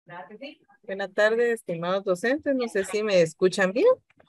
Buenas tardes, estimados docentes. No sé si me escuchan bien.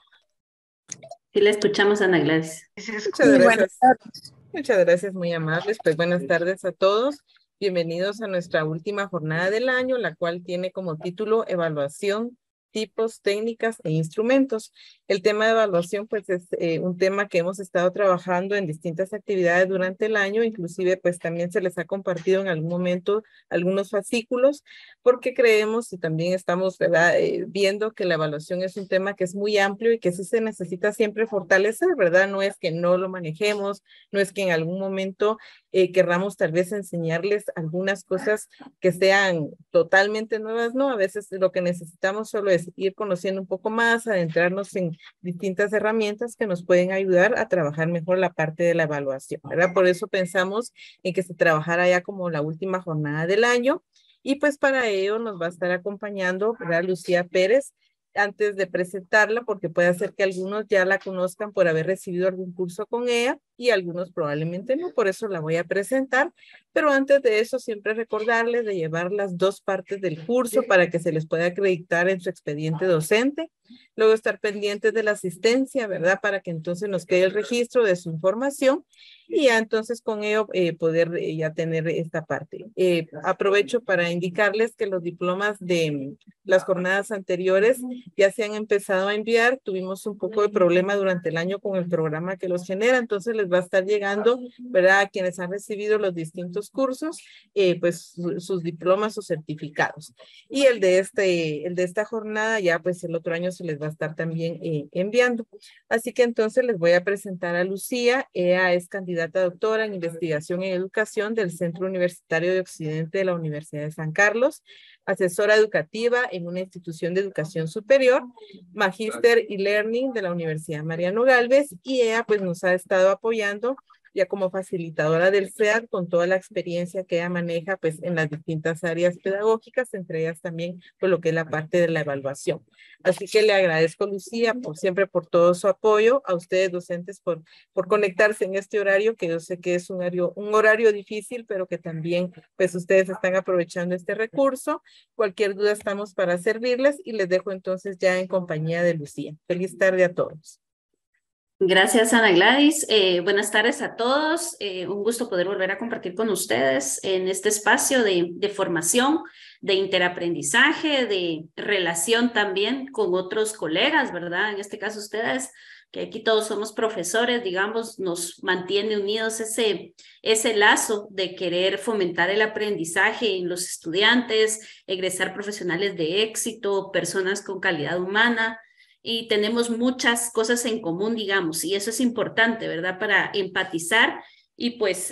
Sí, la escuchamos, Ana Gladys. Muchas gracias. Muchas gracias, muy amables. Pues buenas tardes a todos. Bienvenidos a nuestra última jornada del año, la cual tiene como título Evaluación, tipos, técnicas e instrumentos. El tema de evaluación, pues es un tema que hemos estado trabajando en distintas actividades durante el año, inclusive pues también se les ha compartido en algún momento algunos fascículos, porque creemos y también estamos, ¿verdad? Viendo que la evaluación es un tema que es muy amplio y que sí se necesita siempre fortalecer, ¿verdad? No es que no lo manejemos, no es que en algún momento querramos tal vez enseñarles algunas cosas que sean totalmente nuevas, no, a veces lo que necesitamos solo es ir conociendo un poco más, adentrarnos en distintas herramientas que nos pueden ayudar a trabajar mejor la parte de la evaluación, ¿verdad? Por eso pensamos en que se trabajara ya como la última jornada del año y pues para ello nos va a estar acompañando, ¿verdad? Lucía Pérez, antes de presentarla, porque puede ser que algunos ya la conozcan por haber recibido algún curso con ella y algunos probablemente no, por eso la voy a presentar. Pero antes de eso, siempre recordarles de llevar las dos partes del curso para que se les pueda acreditar en su expediente docente. Luego estar pendientes de la asistencia, ¿verdad? Para que entonces nos quede el registro de su información y ya entonces con ello poder ya tener esta parte. Aprovecho para indicarles que los diplomas de las jornadas anteriores ya se han empezado a enviar. Tuvimos un poco de problema durante el año con el programa que los genera, entonces les va a estar llegando, ¿verdad? A quienes han recibido los distintos cursos, pues sus diplomas o certificados. Y el de esta jornada ya pues el otro año se les va a estar también enviando. Así que entonces les voy a presentar a Lucía. Ella es candidata a doctora en investigación en educación del Centro Universitario de Occidente de la Universidad de San Carlos, asesora educativa en una institución de educación superior, magíster y learning de la Universidad Mariano Galvez, y ella pues nos ha estado apoyando ya como facilitadora del CEAD con toda la experiencia que ella maneja pues en las distintas áreas pedagógicas, entre ellas también por lo que es la parte de la evaluación. Así que le agradezco, Lucía, por siempre por todo su apoyo, a ustedes docentes por conectarse en este horario, que yo sé que es un horario difícil, pero que también pues ustedes están aprovechando este recurso. Cualquier duda estamos para servirles y les dejo entonces ya en compañía de Lucía. Feliz tarde a todos. Gracias, Ana Gladys. Buenas tardes a todos. Un gusto poder volver a compartir con ustedes en este espacio de formación, de interaprendizaje, de relación también con otros colegas, ¿verdad? En este caso ustedes, que aquí todos somos profesores, digamos, nos mantiene unidos ese lazo de querer fomentar el aprendizaje en los estudiantes, egresar profesionales de éxito, personas con calidad humana y tenemos muchas cosas en común, digamos, y eso es importante, ¿verdad? Para empatizar y pues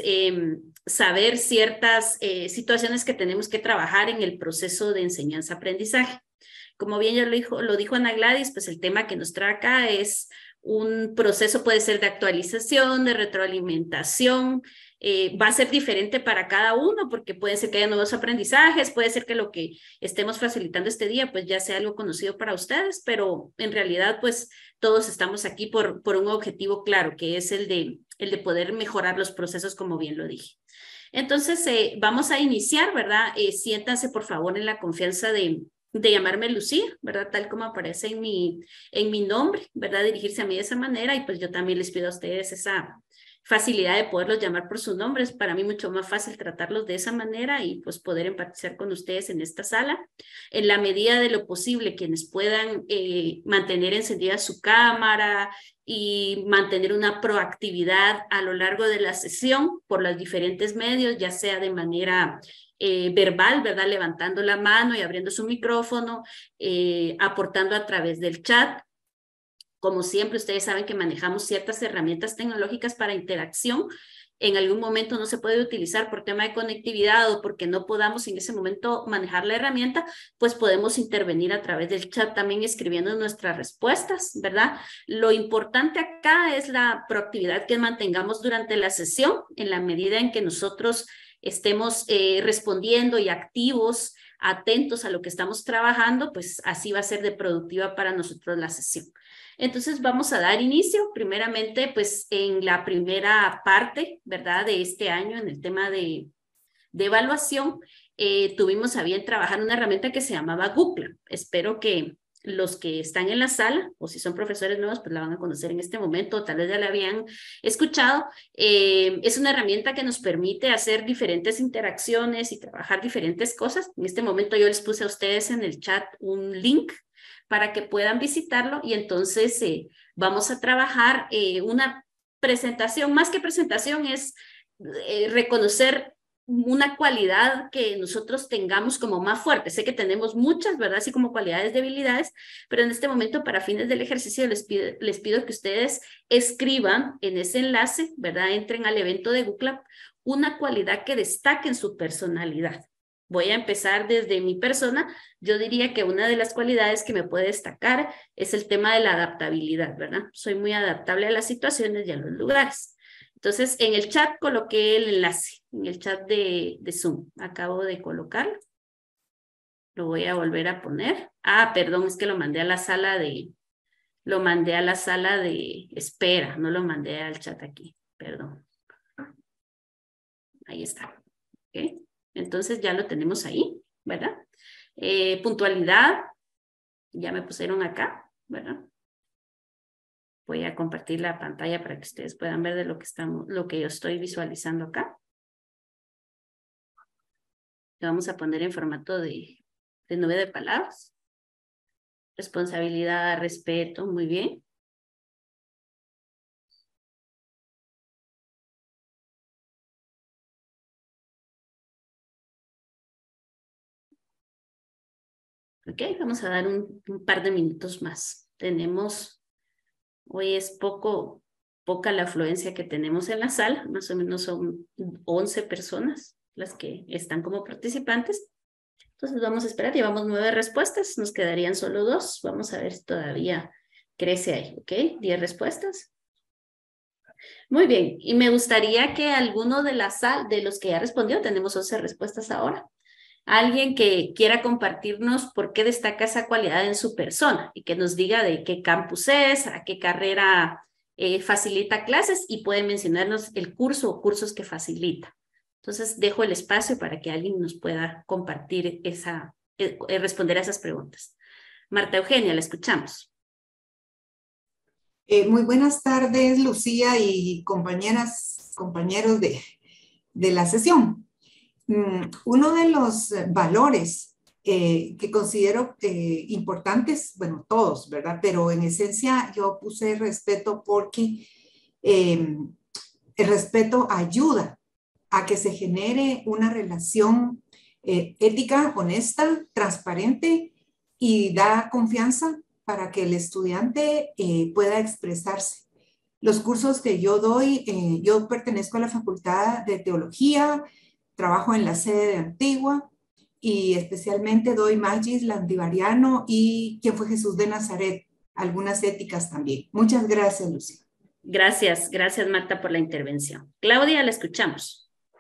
saber ciertas situaciones que tenemos que trabajar en el proceso de enseñanza-aprendizaje. Como bien ya lo dijo Ana Gladys, pues el tema que nos trae acá es un proceso, puede ser de actualización, de retroalimentación, va a ser diferente para cada uno porque puede ser que haya nuevos aprendizajes, puede ser que lo que estemos facilitando este día pues ya sea algo conocido para ustedes, pero en realidad pues todos estamos aquí por un objetivo claro, que es el de poder mejorar los procesos como bien lo dije. Entonces, vamos a iniciar, ¿verdad? Siéntanse por favor en la confianza de llamarme Lucía, ¿verdad? Tal como aparece en mi nombre, ¿verdad? Dirigirse a mí de esa manera y pues yo también les pido a ustedes esa facilidad de poderlos llamar por sus nombres. Para mí mucho más fácil tratarlos de esa manera y pues poder empatizar con ustedes en esta sala. En la medida de lo posible, quienes puedan mantener encendida su cámara y mantener una proactividad a lo largo de la sesión por los diferentes medios, ya sea de manera verbal, ¿verdad? Levantando la mano y abriendo su micrófono, aportando a través del chat. Como siempre, ustedes saben que manejamos ciertas herramientas tecnológicas para interacción. En algún momento no se puede utilizar por tema de conectividad o porque no podamos en ese momento manejar la herramienta, pues podemos intervenir a través del chat también escribiendo nuestras respuestas, ¿verdad? Lo importante acá es la proactividad que mantengamos durante la sesión en la medida en que nosotros estemos respondiendo y activos, atentos a lo que estamos trabajando, pues así va a ser de productiva para nosotros la sesión. Entonces vamos a dar inicio primeramente pues en la primera parte, ¿verdad? De este año en el tema de evaluación. tuvimos a bien trabajar una herramienta que se llamaba Google. Espero que los que están en la sala, o si son profesores nuevos, pues la van a conocer en este momento, o tal vez ya la habían escuchado. Es una herramienta que nos permite hacer diferentes interacciones y trabajar diferentes cosas. En este momento yo les puse a ustedes en el chat un link para que puedan visitarlo y entonces vamos a trabajar una presentación, más que presentación es reconocer una cualidad que nosotros tengamos como más fuerte. Sé que tenemos muchas, ¿verdad? Así como cualidades, debilidades, pero en este momento para fines del ejercicio les pido que ustedes escriban en ese enlace, ¿verdad? Entren al evento de Google una cualidad que destaque en su personalidad. Voy a empezar desde mi persona. Yo diría que una de las cualidades que me puede destacar es el tema de la adaptabilidad, ¿verdad? Soy muy adaptable a las situaciones y a los lugares. Entonces, en el chat coloqué el enlace, en el chat de Zoom. Acabo de colocarlo. Lo voy a volver a poner. Ah, perdón, es que lo mandé a la sala de espera, no lo mandé al chat aquí, perdón. Ahí está. ¿Okay? Entonces ya lo tenemos ahí, ¿verdad? Puntualidad, ya me pusieron acá, ¿verdad? Voy a compartir la pantalla para que ustedes puedan ver de lo que yo estoy visualizando acá. Lo vamos a poner en formato de nube de palabras. Responsabilidad, respeto, muy bien. Ok, vamos a dar un par de minutos más. Hoy es poca la afluencia que tenemos en la sala, más o menos son 11 personas las que están como participantes. Entonces vamos a esperar, llevamos 9 respuestas, nos quedarían solo 2. Vamos a ver si todavía crece ahí, ¿ok? 10 respuestas. Muy bien, y me gustaría que alguno de los que ya respondió, tenemos 11 respuestas ahora, alguien que quiera compartirnos por qué destaca esa cualidad en su persona y que nos diga de qué campus es, a qué carrera facilita clases y puede mencionarnos el curso o cursos que facilita. Entonces, dejo el espacio para que alguien nos pueda compartir responder a esas preguntas. Marta Eugenia, la escuchamos. Muy buenas tardes, Lucía y compañeros de la sesión. Uno de los valores que considero importantes, bueno, todos, ¿verdad? Pero en esencia yo puse respeto porque el respeto ayuda a que se genere una relación ética, honesta, transparente y da confianza para que el estudiante pueda expresarse. Los cursos que yo doy, yo pertenezco a la Facultad de Teología, trabajo en la sede de Antigua y especialmente doy Magis Landivariano y ¿Quién fue Jesús de Nazaret? Algunas éticas también. Muchas gracias, Lucía. Gracias Marta por la intervención. Claudia, la escuchamos.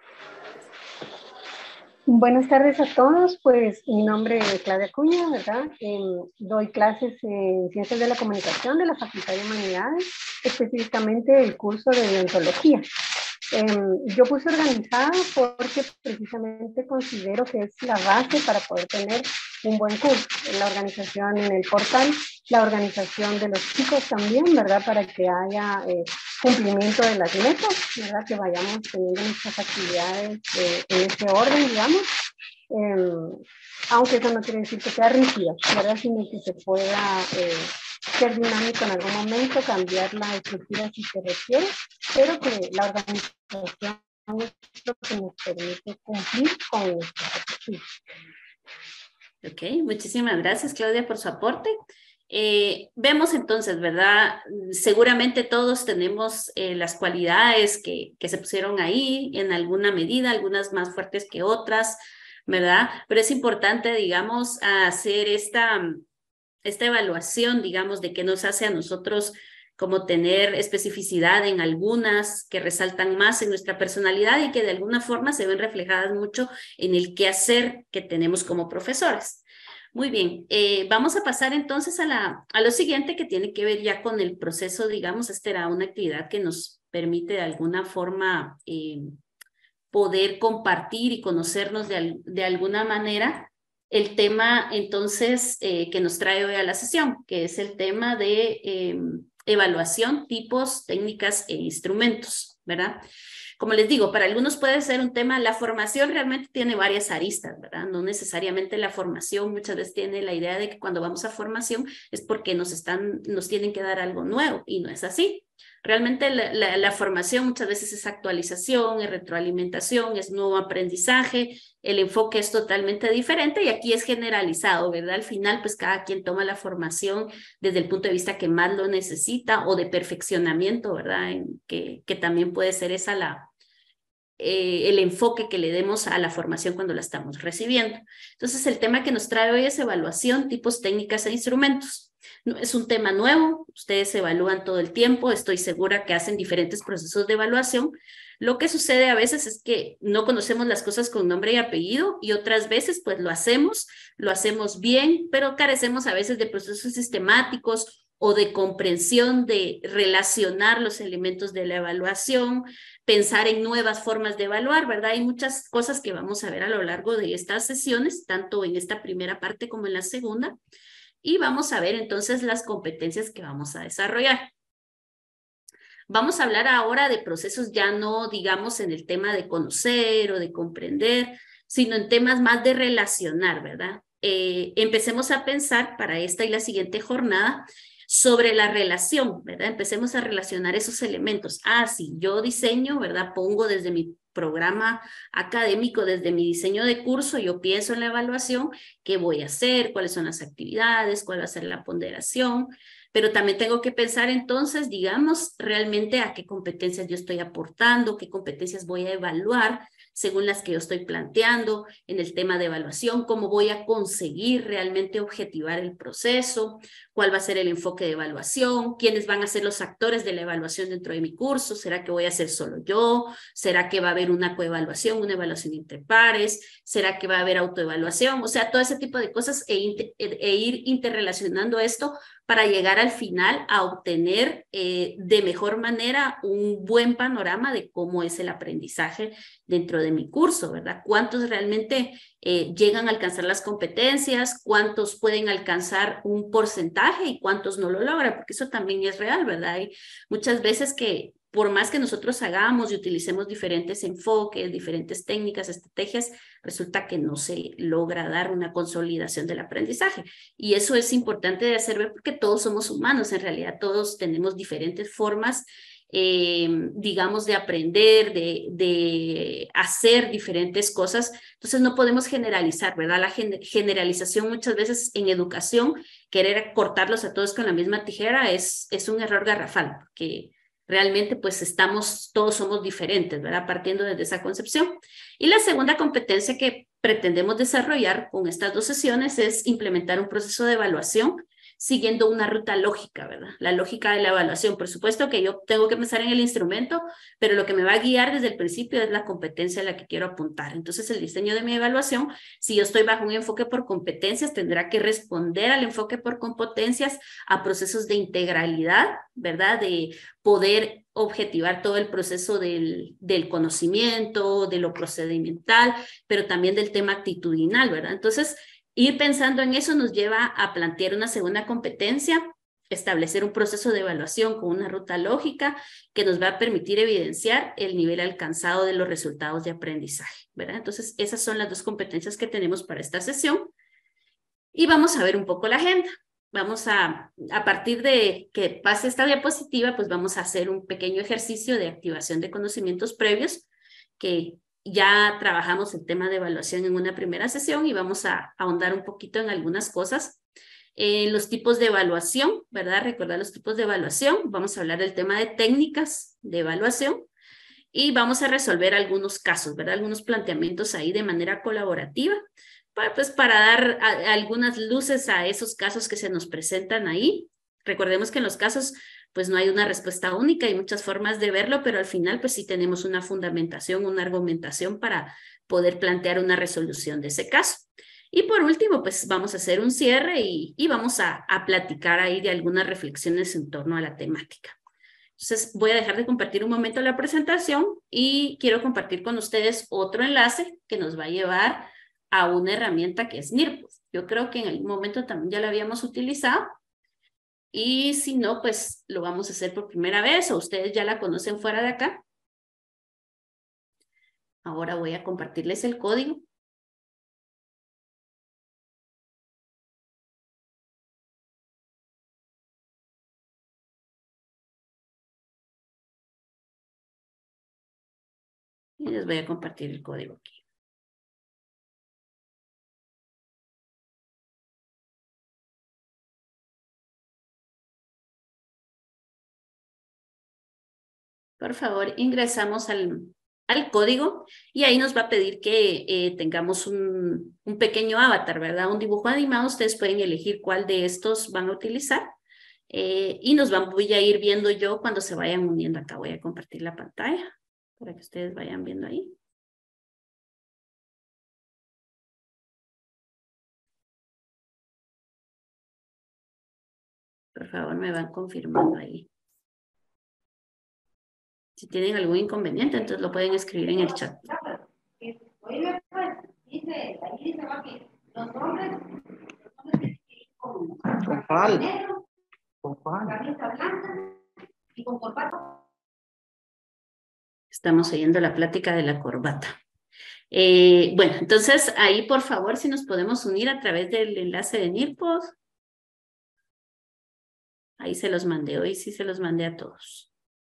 Buenas tardes a todos, pues mi nombre es Claudia Acuña, ¿verdad? Doy clases en Ciencias de la Comunicación de la Facultad de Humanidades, específicamente el curso de Deontología. Yo puse organizada porque precisamente considero que es la base para poder tener un buen curso. La organización en el portal, la organización de los chicos también, ¿verdad? Para que haya cumplimiento de las metas, ¿verdad? Que vayamos teniendo nuestras actividades en ese orden, digamos. Aunque eso no quiere decir que sea rígida, ¿verdad? Sino que se pueda ser dinámico en algún momento, cambiar la estructura si se requiere, pero que la organización es lo que nos permite cumplir con nuestros objetivos. Ok, muchísimas gracias Claudia por su aporte. Vemos entonces, ¿verdad? Seguramente todos tenemos las cualidades que se pusieron ahí en alguna medida, algunas más fuertes que otras, ¿verdad? Pero es importante, digamos, hacer esta evaluación, digamos, de qué nos hace a nosotros como tener especificidad en algunas que resaltan más en nuestra personalidad y que de alguna forma se ven reflejadas mucho en el quehacer que tenemos como profesores. Muy bien, vamos a pasar entonces a lo siguiente que tiene que ver ya con el proceso, digamos, esta era una actividad que nos permite de alguna forma poder compartir y conocernos de alguna manera el tema entonces que nos trae hoy a la sesión, que es el tema de evaluación, tipos, técnicas e instrumentos, ¿verdad? Como les digo, para algunos puede ser un tema, la formación realmente tiene varias aristas, ¿verdad? No necesariamente la formación muchas veces tiene la idea de que cuando vamos a formación es porque nos tienen que dar algo nuevo, y no es así. Realmente la formación muchas veces es actualización, es retroalimentación, es nuevo aprendizaje, el enfoque es totalmente diferente y aquí es generalizado, ¿verdad? Al final, pues cada quien toma la formación desde el punto de vista que más lo necesita o de perfeccionamiento, ¿verdad? Que también puede ser esa el enfoque que le demos a la formación cuando la estamos recibiendo. Entonces, el tema que nos trae hoy es evaluación, tipos, técnicas e instrumentos. No, es un tema nuevo, ustedes evalúan todo el tiempo, estoy segura que hacen diferentes procesos de evaluación. Lo que sucede a veces es que no conocemos las cosas con nombre y apellido y otras veces pues lo hacemos bien, pero carecemos a veces de procesos sistemáticos o de comprensión de relacionar los elementos de la evaluación, pensar en nuevas formas de evaluar, ¿verdad? Hay muchas cosas que vamos a ver a lo largo de estas sesiones, tanto en esta primera parte como en la segunda. Y vamos a ver entonces las competencias que vamos a desarrollar. Vamos a hablar ahora de procesos ya no, digamos, en el tema de conocer o de comprender, sino en temas más de relacionar, ¿verdad? Empecemos a pensar para esta y la siguiente jornada sobre la relación, ¿verdad? Empecemos a relacionar esos elementos. Sí, yo diseño, ¿verdad? Pongo desde mi programa académico, desde mi diseño de curso, yo pienso en la evaluación, qué voy a hacer, cuáles son las actividades, cuál va a ser la ponderación, pero también tengo que pensar entonces, digamos, realmente a qué competencias yo estoy aportando, qué competencias voy a evaluar según las que yo estoy planteando en el tema de evaluación, cómo voy a conseguir realmente objetivar el proceso, cuál va a ser el enfoque de evaluación, quiénes van a ser los actores de la evaluación dentro de mi curso, ¿será que voy a ser solo yo? ¿Será que va a haber una coevaluación, una evaluación entre pares? ¿Será que va a haber autoevaluación? O sea, todo ese tipo de cosas e ir interrelacionando esto para llegar al final a obtener de mejor manera un buen panorama de cómo es el aprendizaje dentro de mi curso, ¿verdad? ¿Cuántos realmente llegan a alcanzar las competencias? ¿Cuántos pueden alcanzar un porcentaje y cuántos no lo logran? Porque eso también es real, ¿verdad? Hay muchas veces que por más que nosotros hagamos y utilicemos diferentes enfoques, diferentes técnicas, estrategias, resulta que no se logra dar una consolidación del aprendizaje. Y eso es importante de hacer ver porque todos somos humanos, en realidad todos tenemos diferentes formas, digamos, de aprender, de hacer diferentes cosas. Entonces no podemos generalizar, ¿verdad? La generalización muchas veces en educación, querer cortarlos a todos con la misma tijera es un error garrafal, porque realmente pues todos somos diferentes, ¿verdad? Partiendo desde esa concepción. Y la segunda competencia que pretendemos desarrollar con estas dos sesiones es implementar un proceso de evaluación siguiendo una ruta lógica, ¿verdad? La lógica de la evaluación. Por supuesto que yo tengo que pensar en el instrumento, pero lo que me va a guiar desde el principio es la competencia a la que quiero apuntar. Entonces, el diseño de mi evaluación, si yo estoy bajo un enfoque por competencias, tendrá que responder al enfoque por competencias a procesos de integralidad, ¿verdad? De poder objetivar todo el proceso del conocimiento, de lo procedimental, pero también del tema actitudinal, ¿verdad? Entonces, ir pensando en eso nos lleva a plantear una segunda competencia, establecer un proceso de evaluación con una ruta lógica que nos va a permitir evidenciar el nivel alcanzado de los resultados de aprendizaje, ¿verdad? Entonces, esas son las dos competencias que tenemos para esta sesión. Y vamos a ver un poco la agenda. Vamos a partir de que pase esta diapositiva, pues vamos a hacer un pequeño ejercicio de activación de conocimientos previos que ya trabajamos el tema de evaluación en una primera sesión y vamos a ahondar un poquito en algunas cosas. Los tipos de evaluación, ¿verdad? Recordar los tipos de evaluación. Vamos a hablar del tema de técnicas de evaluación y vamos a resolver algunos casos, ¿verdad? Algunos planteamientos ahí de manera colaborativa, pues para dar algunas luces a esos casos que se nos presentan ahí. Recordemos que en los casos pues no hay una respuesta única, hay muchas formas de verlo, pero al final pues sí tenemos una fundamentación, una argumentación para poder plantear una resolución de ese caso. Y por último, pues vamos a hacer un cierre y vamos a platicar ahí de algunas reflexiones en torno a la temática. Entonces voy a dejar de compartir un momento la presentación y quiero compartir con ustedes otro enlace que nos va a llevar a una herramienta que es Nearpod. Yo creo que en algún momento también ya la habíamos utilizado y si no, pues lo vamos a hacer por primera vez o ustedes ya la conocen fuera de acá. Ahora voy a compartirles el código. Y les voy a compartir el código aquí. Por favor, ingresamos al código y ahí nos va a pedir que tengamos un pequeño avatar, ¿verdad? Un dibujo animado. Ustedes pueden elegir cuál de estos van a utilizar y voy a ir viendo yo cuando se vayan uniendo acá. Voy a compartir la pantalla para que ustedes vayan viendo ahí. Por favor, me van confirmando ahí. Si tienen algún inconveniente, entonces lo pueden escribir en el chat. Estamos oyendo la plática de la corbata. Bueno, entonces ahí por favor si nos podemos unir a través del enlace de Nearpod. Ahí se los mandé, hoy sí se los mandé a todos.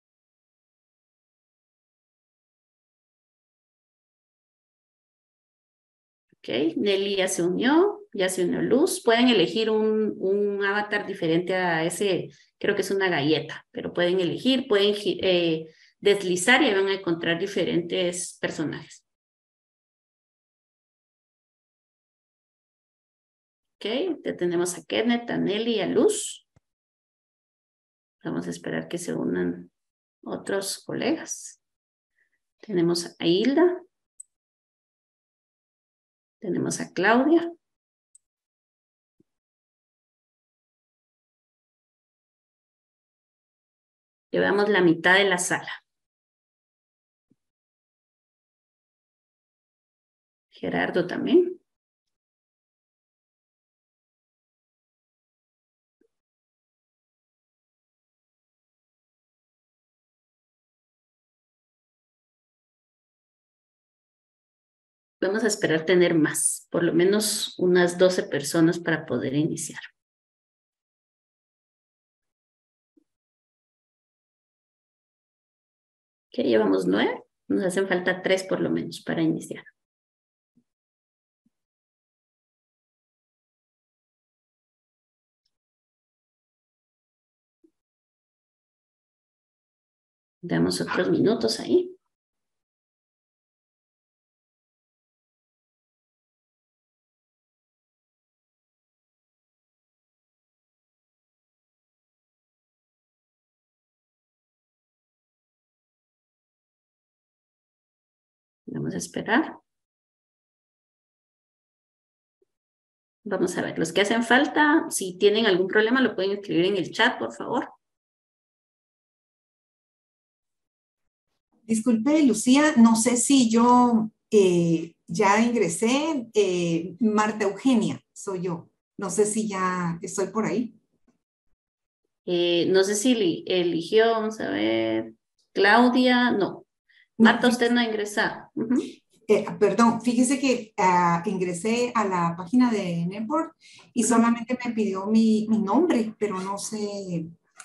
Ok, Nelly ya se unió Luz. Pueden elegir un avatar diferente a ese, creo que es una galleta, pero pueden elegir, pueden deslizar y van a encontrar diferentes personajes. Ok, ya tenemos a Kenneth, a Nelly y a Luz. Vamos a esperar que se unan otros colegas. Tenemos a Hilda. Tenemos a Claudia. Llevamos la mitad de la sala. Gerardo también. Vamos a esperar tener más, por lo menos unas 12 personas para poder iniciar. Ok, llevamos 9. Nos hacen falta 3 por lo menos para iniciar. Damos otros minutos ahí. Vamos a esperar. Vamos a ver, los que hacen falta, si tienen algún problema, lo pueden escribir en el chat, por favor. Disculpe, Lucía, no sé si yo ya ingresé. Marta Eugenia, soy yo. No sé si ya estoy por ahí. No sé si eligió, vamos a ver, Claudia, no. Marta, No, usted no ha ingresado. Perdón, fíjese que ingresé a la página de Nearpod y solamente me pidió mi nombre, pero no sé.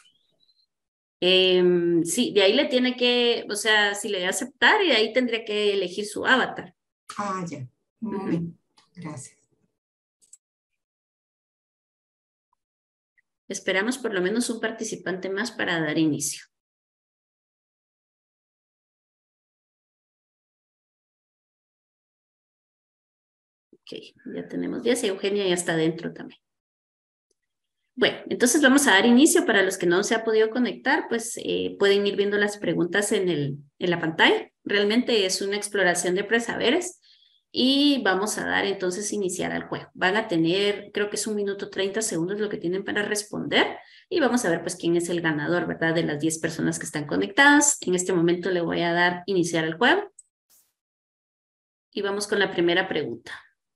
Sí, de ahí le tiene que, o sea, si le da a aceptar y de ahí tendría que elegir su avatar. Ah, ya. Un momento. Gracias. Esperamos por lo menos un participante más para dar inicio. Ok, ya tenemos 10 y Eugenia ya está dentro también. Bueno, entonces vamos a dar inicio. Para los que no se ha podido conectar, pues pueden ir viendo las preguntas en la pantalla. Realmente es una exploración de presaberes Y vamos a dar entonces iniciar al juego. Van a tener, creo que es 1 minuto 30 segundos lo que tienen para responder. Y vamos a ver pues quién es el ganador, ¿verdad? De las 10 personas que están conectadas. En este momento le voy a dar iniciar al juego. Y vamos con la primera pregunta.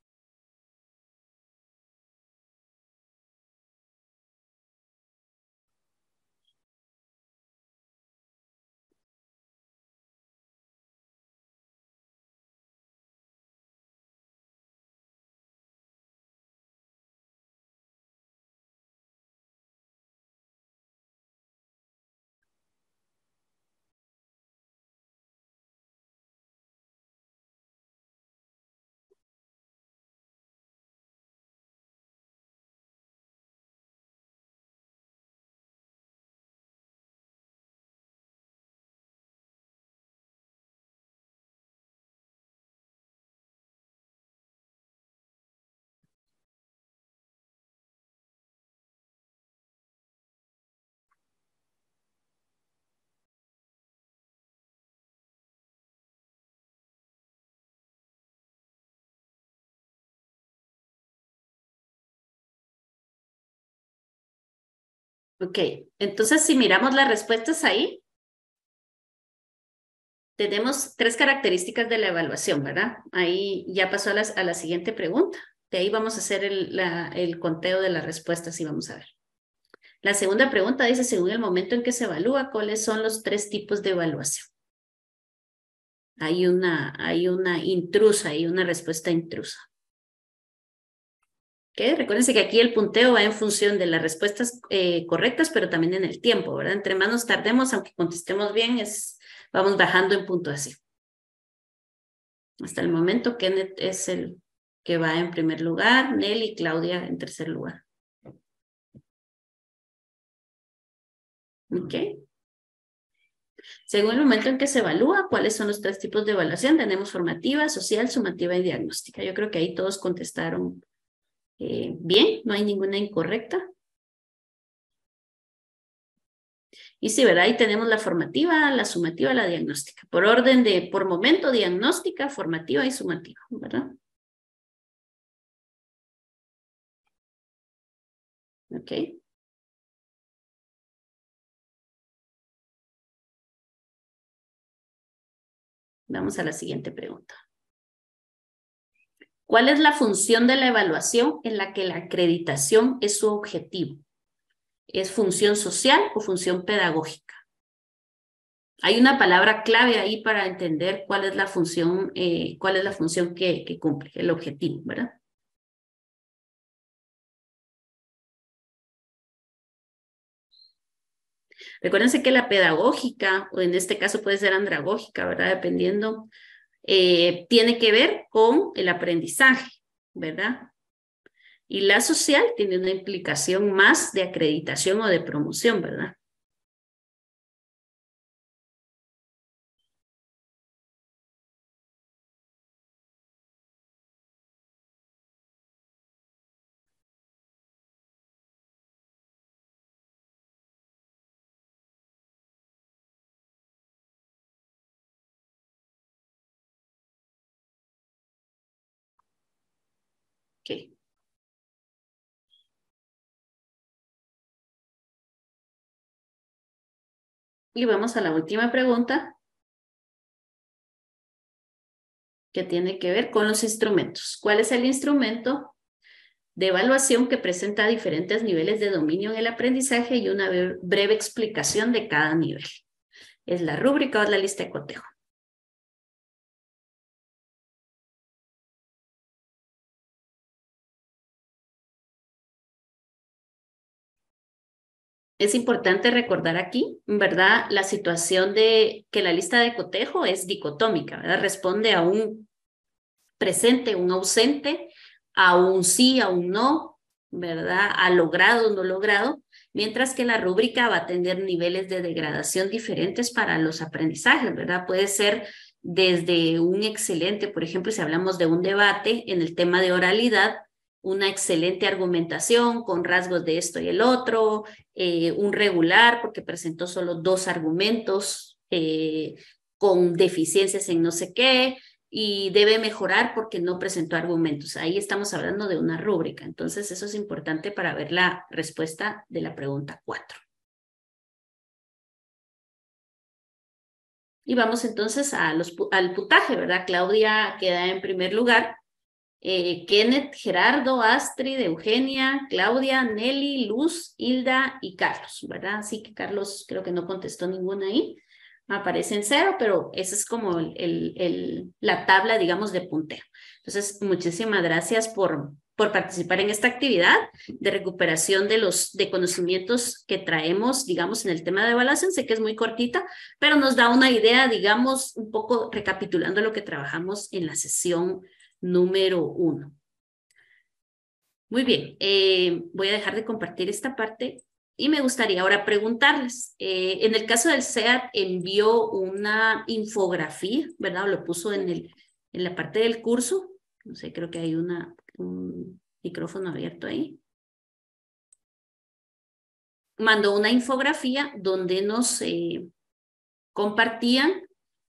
Ok, entonces si miramos las respuestas ahí, tenemos 3 características de la evaluación, ¿verdad? Ahí ya pasó a la siguiente pregunta. De ahí vamos a hacer el conteo de las respuestas y vamos a ver. La segunda pregunta dice, según el momento en que se evalúa, ¿cuáles son los 3 tipos de evaluación? Hay una intrusa, hay una respuesta intrusa. ¿Okay? Recuérdense que aquí el punteo va en función de las respuestas correctas, pero también en el tiempo, ¿verdad? Entre más nos tardemos, aunque contestemos bien, vamos bajando en puntuación. Hasta el momento, Kenneth es el que va en primer lugar, Nelly y Claudia en tercer lugar. ¿Ok? Según el momento en que se evalúa, ¿cuáles son los 3 tipos de evaluación? Tenemos formativa, social, sumativa y diagnóstica. Yo creo que ahí todos contestaron bien, no hay ninguna incorrecta. Y sí, ¿verdad? Ahí tenemos la formativa, la sumativa, la diagnóstica. Por orden por momento, diagnóstica, formativa y sumativa, ¿verdad? Ok. Vamos a la siguiente pregunta. ¿Cuál es la función de la evaluación en la que la acreditación es su objetivo? ¿Es función social o función pedagógica? Hay una palabra clave ahí para entender cuál es la función que cumple, el objetivo, ¿verdad? Recuérdense que la pedagógica, o en este caso puede ser andragógica, ¿verdad? Dependiendo, tiene que ver con el aprendizaje, ¿verdad? Y la social tiene una implicación más de acreditación o de promoción, ¿verdad? Ok. Y vamos a la última pregunta, que tiene que ver con los instrumentos. ¿Cuál es el instrumento de evaluación que presenta diferentes niveles de dominio en el aprendizaje y una breve explicación de cada nivel? ¿Es la rúbrica o es la lista de cotejo? Es importante recordar aquí, ¿verdad? La situación de que la lista de cotejo es dicotómica, ¿verdad? Responde a un presente, un ausente, a un sí, a un no, ¿verdad? A logrado, no logrado, mientras que la rúbrica va a tener niveles de degradación diferentes para los aprendizajes, ¿verdad? Puede ser desde un excelente, por ejemplo, si hablamos de un debate en el tema de oralidad, una excelente argumentación con rasgos de esto y el otro, un regular porque presentó solo 2 argumentos con deficiencias en no sé qué, y debe mejorar porque no presentó argumentos. Ahí estamos hablando de una rúbrica. Entonces, eso es importante para ver la respuesta de la pregunta 4. Y vamos entonces al puntaje, ¿verdad? Claudia queda en primer lugar. Kenneth, Gerardo, Astrid, Eugenia, Claudia, Nelly, Luz, Hilda y Carlos, ¿verdad? Así que Carlos creo que no contestó ninguna ahí. Aparece en 0, pero esa es como la tabla, digamos, de punteo. Entonces, muchísimas gracias por participar en esta actividad de recuperación de conocimientos que traemos, digamos, en el tema de evaluación. Sé que es muy cortita, pero nos da una idea, digamos, un poco recapitulando lo que trabajamos en la sesión número 1. Muy bien, voy a dejar de compartir esta parte y me gustaría ahora preguntarles. En el caso del SEAT envió una infografía, ¿verdad? O lo puso en la parte del curso. No sé, creo que hay un micrófono abierto ahí. Mandó una infografía donde nos compartían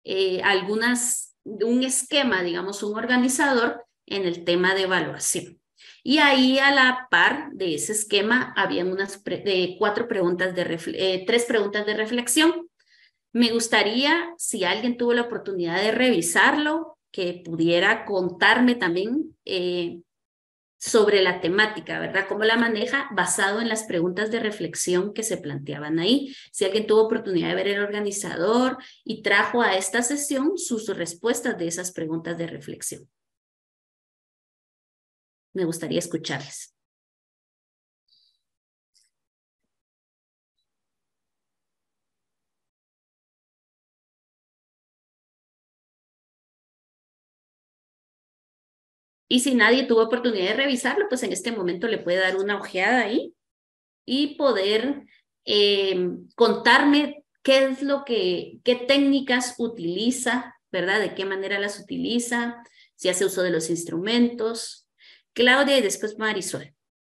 un esquema, digamos, un organizador en el tema de evaluación. Y ahí a la par de ese esquema habían tres preguntas de reflexión. Me gustaría, si alguien tuvo la oportunidad de revisarlo, que pudiera contarme también sobre la temática, ¿verdad? Cómo la maneja basado en las preguntas de reflexión que se planteaban ahí. Si alguien tuvo oportunidad de ver el organizador y trajo a esta sesión sus respuestas de esas preguntas de reflexión. Me gustaría escucharles. Y si nadie tuvo oportunidad de revisarlo, pues en este momento le puede dar una ojeada ahí y poder contarme qué técnicas utiliza, ¿verdad? De qué manera las utiliza, si hace uso de los instrumentos. Claudia y después Marisol.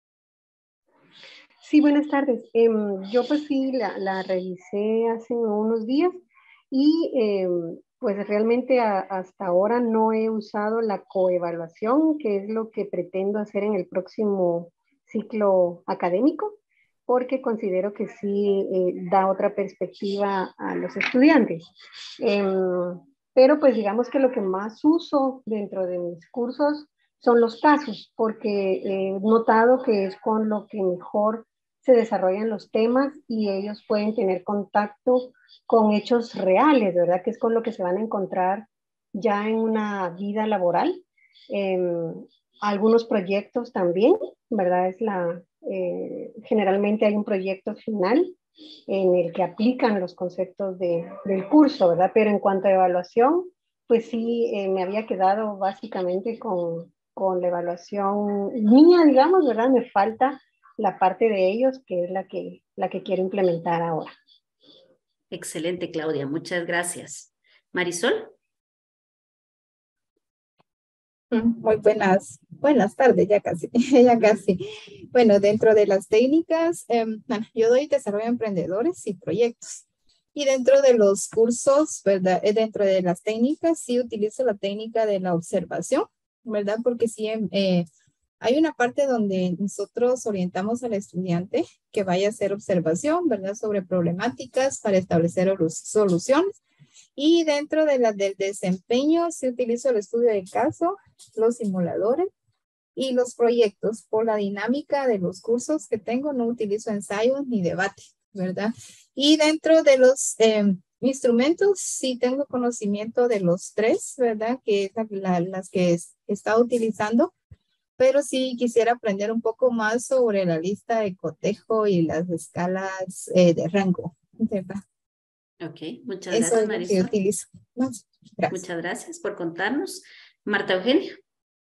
Sí, buenas tardes. Yo pues sí la revisé hace unos días y pues realmente hasta ahora no he usado la coevaluación, que es lo que pretendo hacer en el próximo ciclo académico, porque considero que sí da otra perspectiva a los estudiantes. Pero pues digamos que lo que más uso dentro de mis cursos son los casos, porque he notado que es con lo que mejor se desarrollan los temas y ellos pueden tener contacto con hechos reales, ¿verdad? Que es con lo que se van a encontrar ya en una vida laboral. Algunos proyectos también, ¿verdad? Generalmente hay un proyecto final en el que aplican los conceptos del curso, ¿verdad? Pero en cuanto a evaluación, pues sí, me había quedado básicamente con la evaluación mía, digamos, ¿verdad? Me falta la parte de ellos, que es la que quiero implementar ahora. Excelente, Claudia. Muchas gracias. Marisol. Muy buenas tardes, ya casi, ya casi. Bueno, dentro de las técnicas, bueno, yo doy desarrollo de emprendedores y proyectos. Y dentro de los cursos, ¿verdad? Dentro de las técnicas, sí utilizo la técnica de la observación, ¿verdad? Porque sí, hay una parte donde nosotros orientamos al estudiante que vaya a hacer observación, ¿verdad? Sobre problemáticas para establecer soluciones. Y dentro de del desempeño, se utiliza el estudio de caso, los simuladores y los proyectos. Por la dinámica de los cursos que tengo, no utilizo ensayos ni debate, ¿verdad? Y dentro de los instrumentos, sí tengo conocimiento de los 3, ¿verdad? Que es las que he estado utilizando. Pero sí quisiera aprender un poco más sobre la lista de cotejo y las escalas de rango, ¿verdad? Ok, muchas gracias, Eso es lo que utilizo. Gracias. Muchas gracias por contarnos. Marta Eugenia.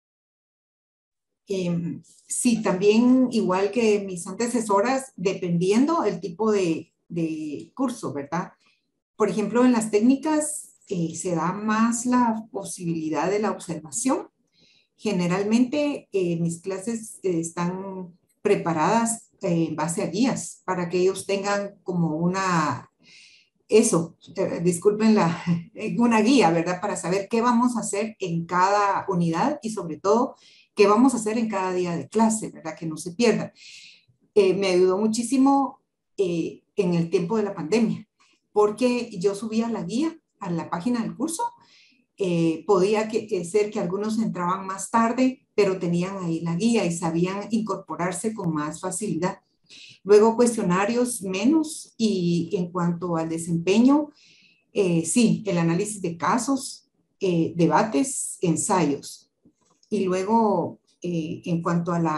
Sí, también igual que mis antecesoras, dependiendo el tipo de curso, ¿verdad? Por ejemplo, en las técnicas se da más la posibilidad de la observación. Generalmente mis clases están preparadas en base a guías para que ellos tengan como eso, disculpen una guía, ¿verdad? Para saber qué vamos a hacer en cada unidad y sobre todo qué vamos a hacer en cada día de clase, ¿verdad? Que no se pierda. Me ayudó muchísimo en el tiempo de la pandemia, porque yo subía la guía a la página del curso. Podía ser que algunos entraban más tarde, pero tenían ahí la guía y sabían incorporarse con más facilidad. Luego cuestionarios menos, y en cuanto al desempeño, sí, el análisis de casos, debates, ensayos. Y luego en cuanto a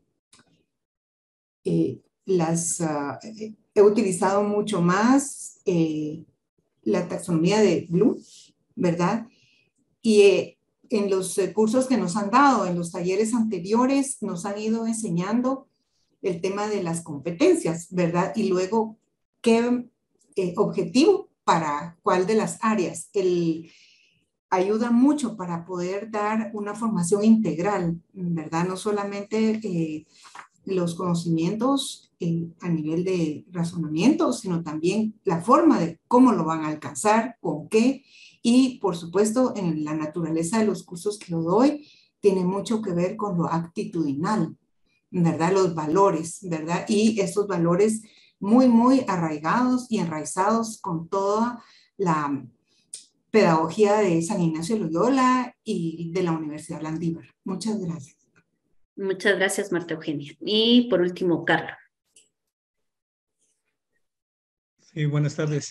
he utilizado mucho más la taxonomía de Bloom, ¿verdad? Y en los cursos que nos han dado, en los talleres anteriores, nos han ido enseñando el tema de las competencias, ¿verdad? Y luego, ¿qué objetivo para cuál de las áreas? Ayuda mucho para poder dar una formación integral, ¿verdad? No solamente los conocimientos a nivel de razonamiento, sino también la forma de cómo lo van a alcanzar, con qué, y por supuesto en la naturaleza de los cursos que lo doy, tiene mucho que ver con lo actitudinal, ¿verdad? Los valores, ¿verdad? Y estos valores muy, muy arraigados y enraizados con toda la pedagogía de San Ignacio de Loyola y de la Universidad Landívar. Muchas gracias. Muchas gracias, Marta Eugenia. Y por último, Carlos. Sí, buenas tardes.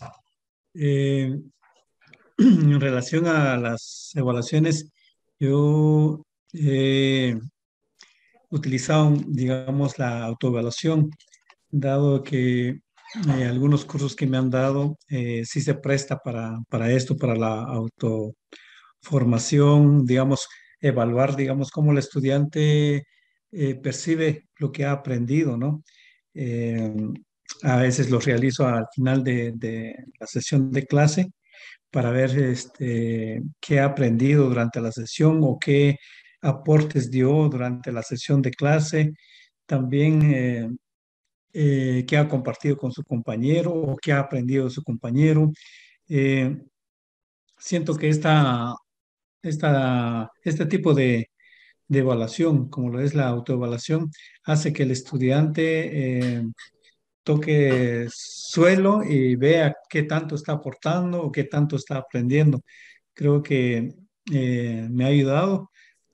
En relación a las evaluaciones, yo he utilizado, digamos, la autoevaluación, dado que algunos cursos que me han dado sí se presta para esto, para la autoformación, digamos, evaluar, digamos, cómo el estudiante percibe lo que ha aprendido, ¿no? Eh, a veces lo realizo al final de la sesión de clase para ver qué ha aprendido durante la sesión o qué aportes dio durante la sesión de clase. También qué ha compartido con su compañero o qué ha aprendido de su compañero. Eh, Siento que este tipo de evaluación, como lo es la autoevaluación, hace que el estudiante toque suelo y vea qué tanto está aportando o qué tanto está aprendiendo. Creo que me ha ayudado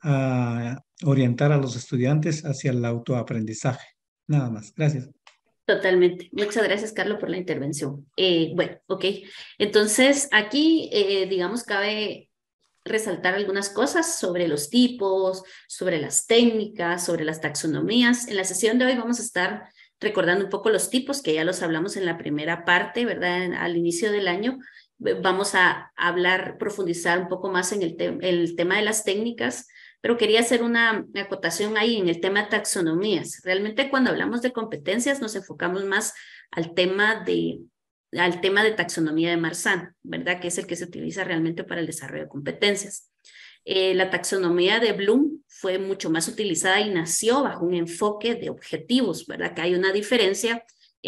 a orientar a los estudiantes hacia el autoaprendizaje. Nada más. Gracias. Totalmente. Muchas gracias, Carlos, por la intervención. Bueno, ok. Entonces, aquí, digamos, cabe resaltar algunas cosas sobre los tipos, sobre las técnicas, sobre las taxonomías. En la sesión de hoy vamos a estar recordando un poco los tipos, que ya los hablamos en la primera parte, ¿verdad? Al inicio del año. Vamos a hablar, profundizar un poco más en el tema de las técnicas, pero quería hacer una acotación ahí en el tema de taxonomías. Realmente cuando hablamos de competencias nos enfocamos más al tema de taxonomía de Marzano, ¿verdad? Que es el que se utiliza realmente para el desarrollo de competencias. La taxonomía de Bloom fue mucho más utilizada y nació bajo un enfoque de objetivos, ¿verdad? Que hay una diferencia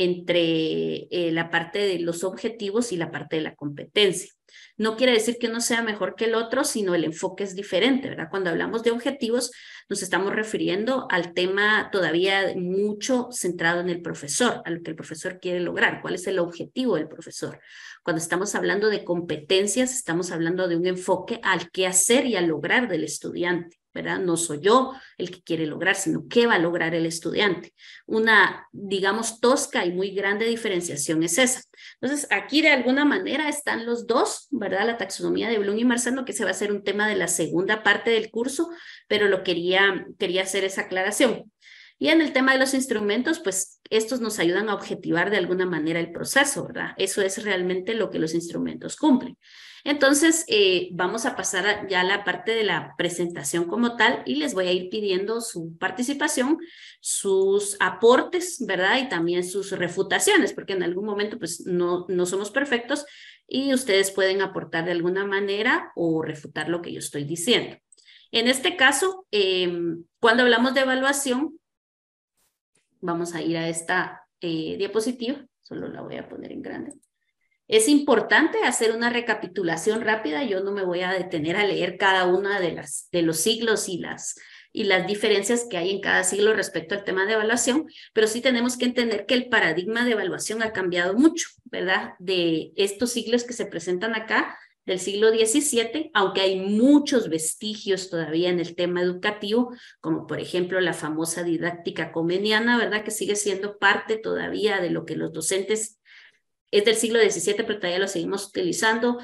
entre la parte de los objetivos y la parte de la competencia. No quiere decir que uno sea mejor que el otro, sino el enfoque es diferente, ¿verdad? Cuando hablamos de objetivos, nos estamos refiriendo al tema todavía mucho centrado en el profesor, a lo que el profesor quiere lograr, cuál es el objetivo del profesor. Cuando estamos hablando de competencias, estamos hablando de un enfoque al qué hacer y a lograr del estudiante, ¿verdad? No soy yo el que quiere lograr, sino qué va a lograr el estudiante. Una, digamos, tosca y muy grande diferenciación es esa. Entonces, aquí de alguna manera están los dos, ¿verdad? La taxonomía de Bloom y Marzano, que ese va a ser un tema de la segunda parte del curso, pero quería hacer esa aclaración. Y en el tema de los instrumentos, pues estos nos ayudan a objetivar de alguna manera el proceso, ¿verdad? Eso es realmente lo que los instrumentos cumplen. Entonces, vamos a pasar ya a la parte de la presentación como tal y les voy a ir pidiendo su participación, sus aportes, ¿verdad? Y también sus refutaciones, porque en algún momento pues no somos perfectos y ustedes pueden aportar de alguna manera o refutar lo que yo estoy diciendo. En este caso, cuando hablamos de evaluación, vamos a ir a esta diapositiva, solo la voy a poner en grande. Es importante hacer una recapitulación rápida. Yo no me voy a detener a leer cada una de los siglos y las diferencias que hay en cada siglo respecto al tema de evaluación, pero sí tenemos que entender que el paradigma de evaluación ha cambiado mucho, ¿verdad? De estos siglos que se presentan acá, del siglo XVII, aunque hay muchos vestigios todavía en el tema educativo, como por ejemplo la famosa didáctica comeniana, ¿verdad? Que sigue siendo parte todavía de lo que los docentes es del siglo XVII, pero todavía lo seguimos utilizando.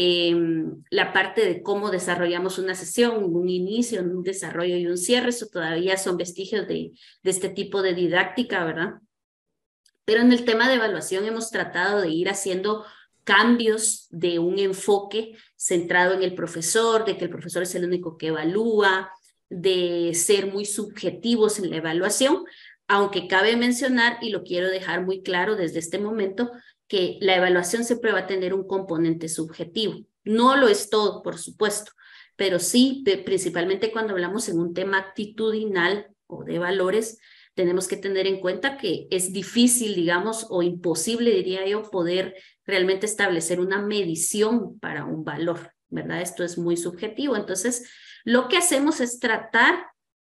La parte de cómo desarrollamos una sesión, un inicio, un desarrollo y un cierre, eso todavía son vestigios de este tipo de didáctica, ¿verdad? Pero en el tema de evaluación hemos tratado de ir haciendo cambios de un enfoque centrado en el profesor, de que el profesor es el único que evalúa, de ser muy subjetivos en la evaluación, aunque cabe mencionar, y lo quiero dejar muy claro desde este momento, que la evaluación siempre va a tener un componente subjetivo. No lo es todo, por supuesto, pero sí, principalmente cuando hablamos en un tema actitudinal o de valores, tenemos que tener en cuenta que es difícil, digamos, o imposible, diría yo, poder realmente establecer una medición para un valor, ¿verdad? Esto es muy subjetivo. Entonces, lo que hacemos es tratar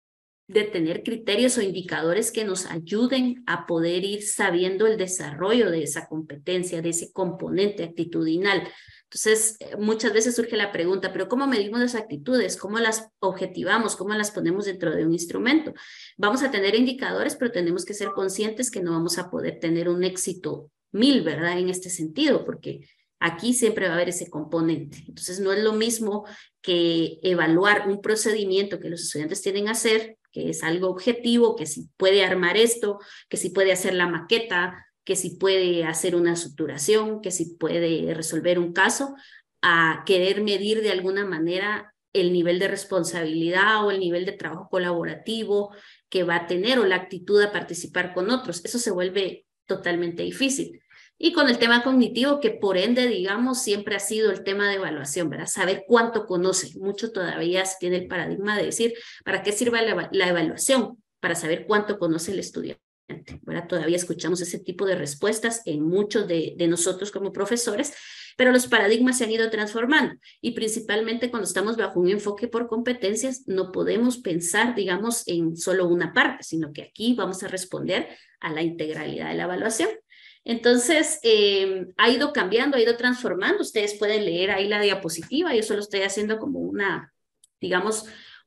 de tener criterios o indicadores que nos ayuden a poder ir sabiendo el desarrollo de esa competencia, de ese componente actitudinal. Entonces, muchas veces surge la pregunta, ¿pero cómo medimos las actitudes? ¿Cómo las objetivamos? ¿Cómo las ponemos dentro de un instrumento? Vamos a tener indicadores, pero tenemos que ser conscientes que no vamos a poder tener un éxito 1000, ¿verdad? En este sentido, porque aquí siempre va a haber ese componente. Entonces, no es lo mismo que evaluar un procedimiento que los estudiantes tienen que hacer, que es algo objetivo, que si puede armar esto, que si puede hacer la maqueta, que si puede hacer una estructuración, que si puede resolver un caso, a querer medir de alguna manera el nivel de responsabilidad o el nivel de trabajo colaborativo que va a tener o la actitud a participar con otros. Eso se vuelve totalmente difícil. Y con el tema cognitivo, que por ende, digamos, siempre ha sido el tema de evaluación, ¿verdad? Saber cuánto conoce. Mucho todavía se tiene el paradigma de decir, ¿para qué sirve la evaluación? Para saber cuánto conoce el estudiante, ¿verdad? Todavía escuchamos ese tipo de respuestas en muchos de nosotros como profesores, pero los paradigmas se han ido transformando y principalmente cuando estamos bajo un enfoque por competencias, no podemos pensar, digamos, en solo una parte, sino que aquí vamos a responder a la integralidad de la evaluación. Entonces, ha ido cambiando, ha ido transformando. Ustedes pueden leer ahí la diapositiva. Yo solo estoy haciendo como una, digamos,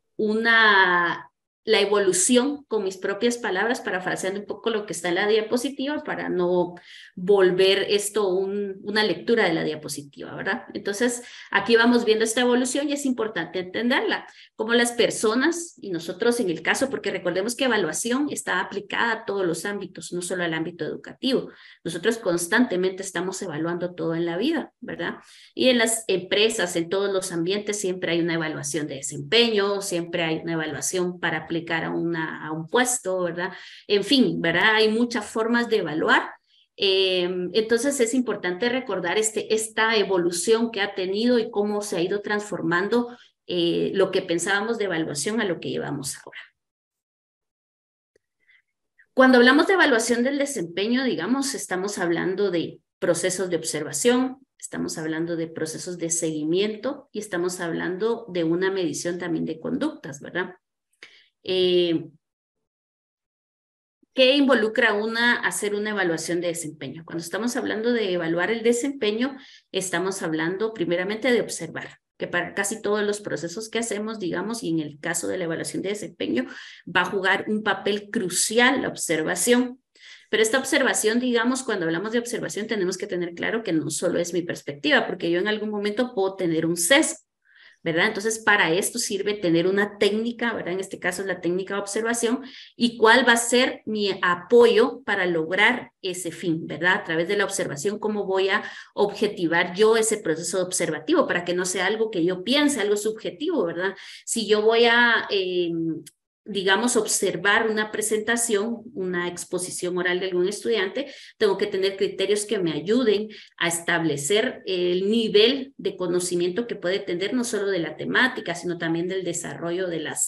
la evolución con mis propias palabras, parafraseando un poco lo que está en la diapositiva para no volver esto una lectura de la diapositiva, ¿verdad? Entonces, aquí vamos viendo esta evolución y es importante entenderla, como las personas y nosotros en el caso, porque recordemos que evaluación está aplicada a todos los ámbitos, no solo al ámbito educativo. Nosotros constantemente estamos evaluando todo en la vida, ¿verdad? Y en las empresas, en todos los ambientes, siempre hay una evaluación de desempeño, siempre hay una evaluación para aplicar a un puesto, ¿verdad? En fin, ¿verdad? Hay muchas formas de evaluar. Entonces es importante recordar esta evolución que ha tenido y cómo se ha ido transformando lo que pensábamos de evaluación a lo que llevamos ahora. Cuando hablamos de evaluación del desempeño, digamos, estamos hablando de procesos de observación, estamos hablando de procesos de seguimiento y estamos hablando de una medición también de conductas, ¿verdad? ¿Qué involucra hacer una evaluación de desempeño? Cuando estamos hablando de evaluar el desempeño, estamos hablando primeramente de observar, que para casi todos los procesos que hacemos, digamos, y en el caso de la evaluación de desempeño, va a jugar un papel crucial la observación. Pero esta observación, digamos, cuando hablamos de observación, tenemos que tener claro que no solo es mi perspectiva, porque yo en algún momento puedo tener un sesgo, ¿verdad? Entonces, para esto sirve tener una técnica, ¿verdad? En este caso es la técnica de observación, y cuál va a ser mi apoyo para lograr ese fin, ¿verdad? A través de la observación, cómo voy a objetivar yo ese proceso observativo para que no sea algo que yo piense, algo subjetivo, ¿verdad? Si yo voy a digamos, observar una presentación, una exposición oral de algún estudiante, tengo que tener criterios que me ayuden a establecer el nivel de conocimiento que puede tener no solo de la temática, sino también del desarrollo de las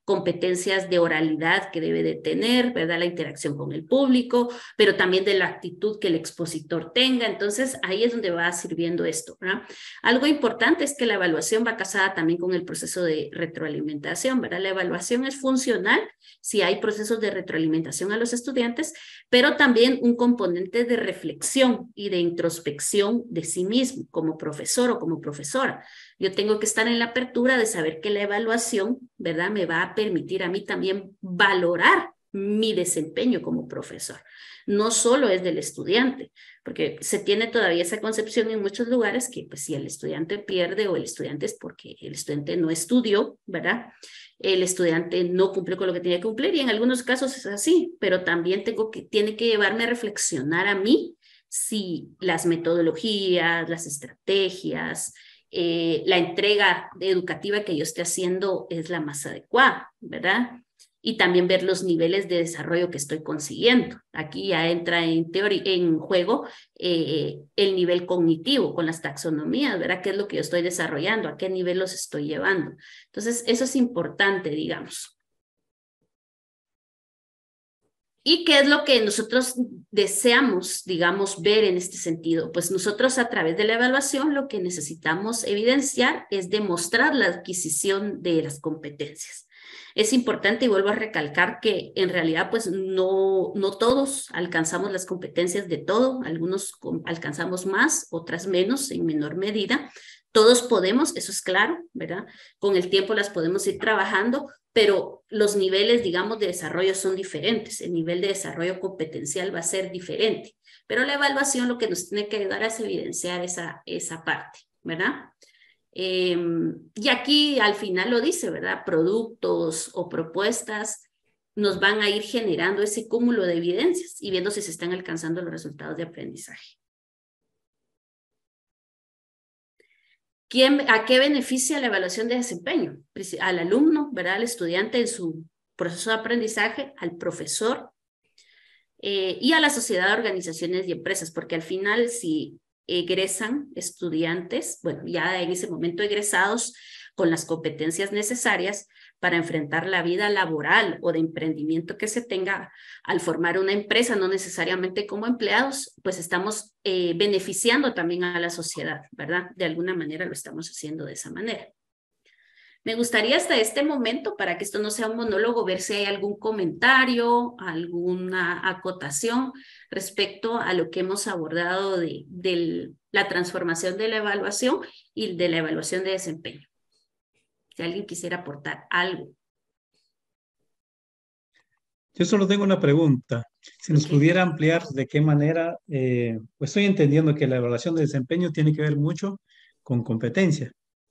competencias de oralidad que debe de tener, ¿verdad? La interacción con el público, pero también de la actitud que el expositor tenga. Entonces, ahí es donde va sirviendo esto, ¿verdad? Algo importante es que la evaluación va casada también con el proceso de retroalimentación, ¿verdad? La evaluación es funcional si hay procesos de retroalimentación a los estudiantes, pero también un componente de reflexión y de introspección de sí mismo, como profesor o como profesora. Yo tengo que estar en la apertura de saber que la evaluación, ¿verdad?, me va a permitir a mí también valorar mi desempeño como profesor. No solo es del estudiante, porque se tiene todavía esa concepción en muchos lugares que pues si el estudiante pierde o el estudiante es porque el estudiante no estudió, ¿verdad? El estudiante no cumplió con lo que tenía que cumplir y en algunos casos es así, pero también tiene que llevarme a reflexionar a mí si las metodologías, las estrategias, la entrega educativa que yo esté haciendo es la más adecuada, ¿verdad? Y también ver los niveles de desarrollo que estoy consiguiendo. Aquí ya entra en juego el nivel cognitivo con las taxonomías, ¿verdad? ¿Qué es lo que yo estoy desarrollando? ¿A qué nivel los estoy llevando? Entonces, eso es importante, digamos. ¿Y qué es lo que nosotros deseamos, digamos, ver en este sentido? Pues nosotros a través de la evaluación lo que necesitamos evidenciar es demostrar la adquisición de las competencias. Es importante y vuelvo a recalcar que en realidad pues no todos alcanzamos las competencias de todo, algunos alcanzamos más, otras menos, en menor medida. Todos podemos, eso es claro, ¿verdad? Con el tiempo las podemos ir trabajando, pero los niveles, digamos, de desarrollo son diferentes. El nivel de desarrollo competencial va a ser diferente, pero la evaluación lo que nos tiene que ayudar es evidenciar esa parte, ¿verdad? Y aquí al final lo dice, ¿verdad? Productos o propuestas nos van a ir generando ese cúmulo de evidencias y viendo si se están alcanzando los resultados de aprendizaje. ¿A qué beneficia la evaluación de desempeño? Al alumno, ¿verdad? Al estudiante en su proceso de aprendizaje, al profesor y a la sociedad, organizaciones y empresas, porque al final si egresan estudiantes, bueno, ya en ese momento egresados con las competencias necesarias para enfrentar la vida laboral o de emprendimiento que se tenga al formar una empresa, no necesariamente como empleados, pues estamos beneficiando también a la sociedad, ¿verdad? De alguna manera lo estamos haciendo de esa manera. Me gustaría hasta este momento, para que esto no sea un monólogo, ver si hay algún comentario, alguna acotación respecto a lo que hemos abordado de la transformación de la evaluación y de la evaluación de desempeño. Si alguien quisiera aportar algo. Yo solo tengo una pregunta. Si nos pudiera ampliar de qué manera, pues estoy entendiendo que la evaluación de desempeño tiene que ver mucho con competencia.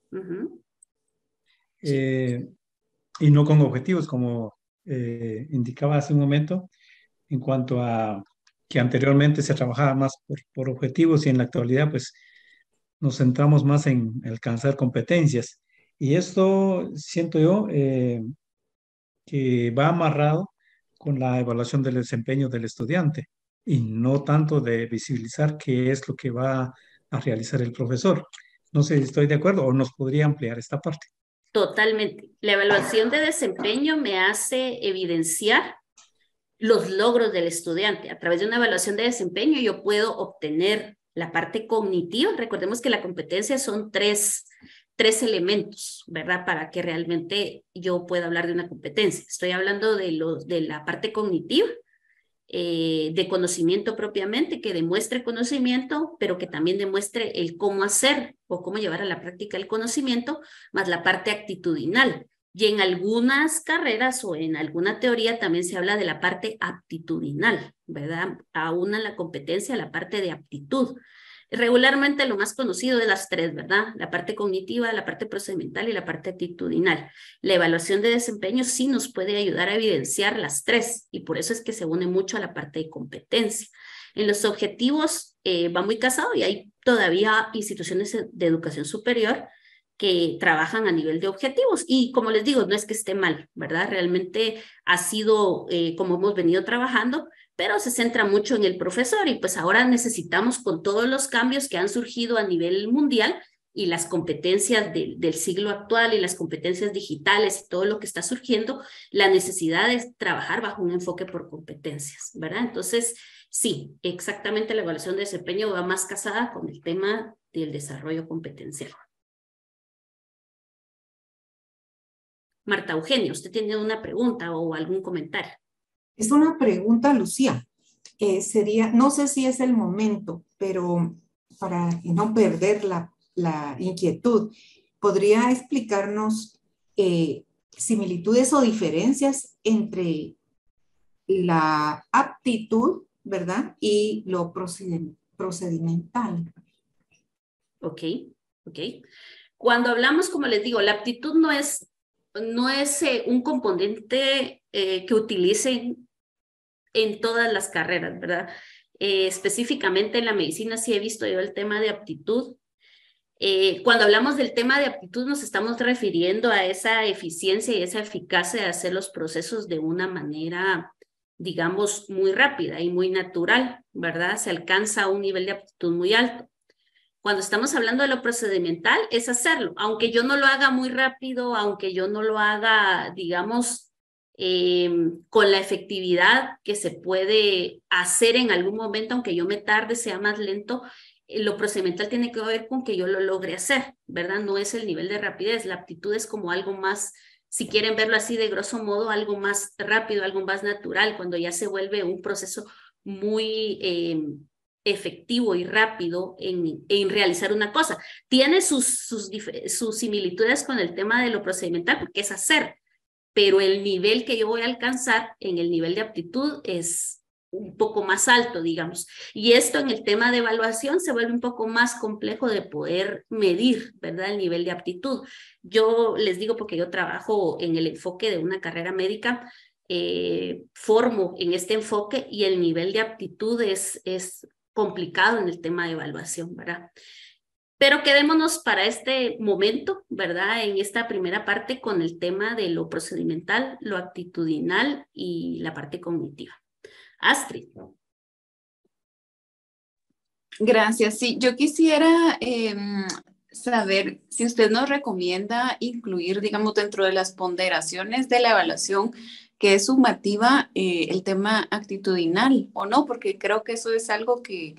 Y no con objetivos, como indicaba hace un momento, en cuanto a que anteriormente se trabajaba más por objetivos y en la actualidad pues nos centramos más en alcanzar competencias. Y esto siento yo que va amarrado con la evaluación del desempeño del estudiante y no tanto de visibilizar qué es lo que va a realizar el profesor. No sé si estoy de acuerdo o nos podría ampliar esta parte. Totalmente. La evaluación de desempeño me hace evidenciar los logros del estudiante. A través de una evaluación de desempeño yo puedo obtener la parte cognitiva. Recordemos que la competencia son tres elementos, ¿verdad? Para que realmente yo pueda hablar de una competencia. Estoy hablando de la parte cognitiva, de conocimiento propiamente, que demuestre conocimiento, pero que también demuestre el cómo hacer o cómo llevar a la práctica el conocimiento, más la parte actitudinal. Y en algunas carreras o en alguna teoría también se habla de la parte aptitudinal, ¿verdad? Aúna la competencia a la parte de aptitud. Regularmente lo más conocido es las tres, ¿verdad? La parte cognitiva, la parte procedimental y la parte actitudinal. La evaluación de desempeño sí nos puede ayudar a evidenciar las tres y por eso es que se une mucho a la parte de competencia. En los objetivos va muy casado y hay todavía instituciones de educación superior que trabajan a nivel de objetivos y como les digo, no es que esté mal, ¿verdad? Realmente ha sido como hemos venido trabajando, pero se centra mucho en el profesor y pues ahora necesitamos con todos los cambios que han surgido a nivel mundial y las competencias del siglo actual y las competencias digitales y todo lo que está surgiendo, la necesidad de trabajar bajo un enfoque por competencias, ¿verdad? Entonces, sí, exactamente la evaluación de desempeño va más casada con el tema del desarrollo competencial. Marta Eugenia, ¿usted tiene una pregunta o algún comentario? Es una pregunta, Lucía. Sería, no sé si es el momento, pero para no perder la inquietud, ¿podría explicarnos similitudes o diferencias entre la aptitud, ¿verdad? Y lo procedimental. Ok. Cuando hablamos, como les digo, la aptitud no es un componente que utilicen en todas las carreras, ¿verdad? Específicamente en la medicina sí he visto yo el tema de aptitud. Cuando hablamos del tema de aptitud nos estamos refiriendo a esa eficiencia y esa eficacia de hacer los procesos de una manera, digamos, muy rápida y muy natural, ¿verdad? Se alcanza un nivel de aptitud muy alto. Cuando estamos hablando de lo procedimental, es hacerlo, aunque yo no lo haga muy rápido, aunque yo no lo haga, digamos, con la efectividad que se puede hacer en algún momento, aunque yo me tarde, sea más lento, lo procedimental tiene que ver con que yo lo logre hacer, ¿verdad? No es el nivel de rapidez, la aptitud es como algo más, si quieren verlo así de grosso modo, algo más rápido, algo más natural, cuando ya se vuelve un proceso muy efectivo y rápido en realizar una cosa. Tiene sus similitudes con el tema de lo procedimental, porque es hacer, pero el nivel que yo voy a alcanzar en el nivel de aptitud es un poco más alto, digamos. Y esto en el tema de evaluación se vuelve un poco más complejo de poder medir, ¿verdad? El nivel de aptitud. Yo les digo porque yo trabajo en el enfoque de una carrera médica, formo en este enfoque y el nivel de aptitud es complicado en el tema de evaluación, ¿verdad? Pero quedémonos para este momento, ¿verdad? En esta primera parte con el tema de lo procedimental, lo actitudinal y la parte cognitiva. Astrid. Gracias. Sí, yo quisiera saber si usted nos recomienda incluir, digamos, dentro de las ponderaciones de la evaluación que es sumativa el tema actitudinal o no, porque creo que eso es algo que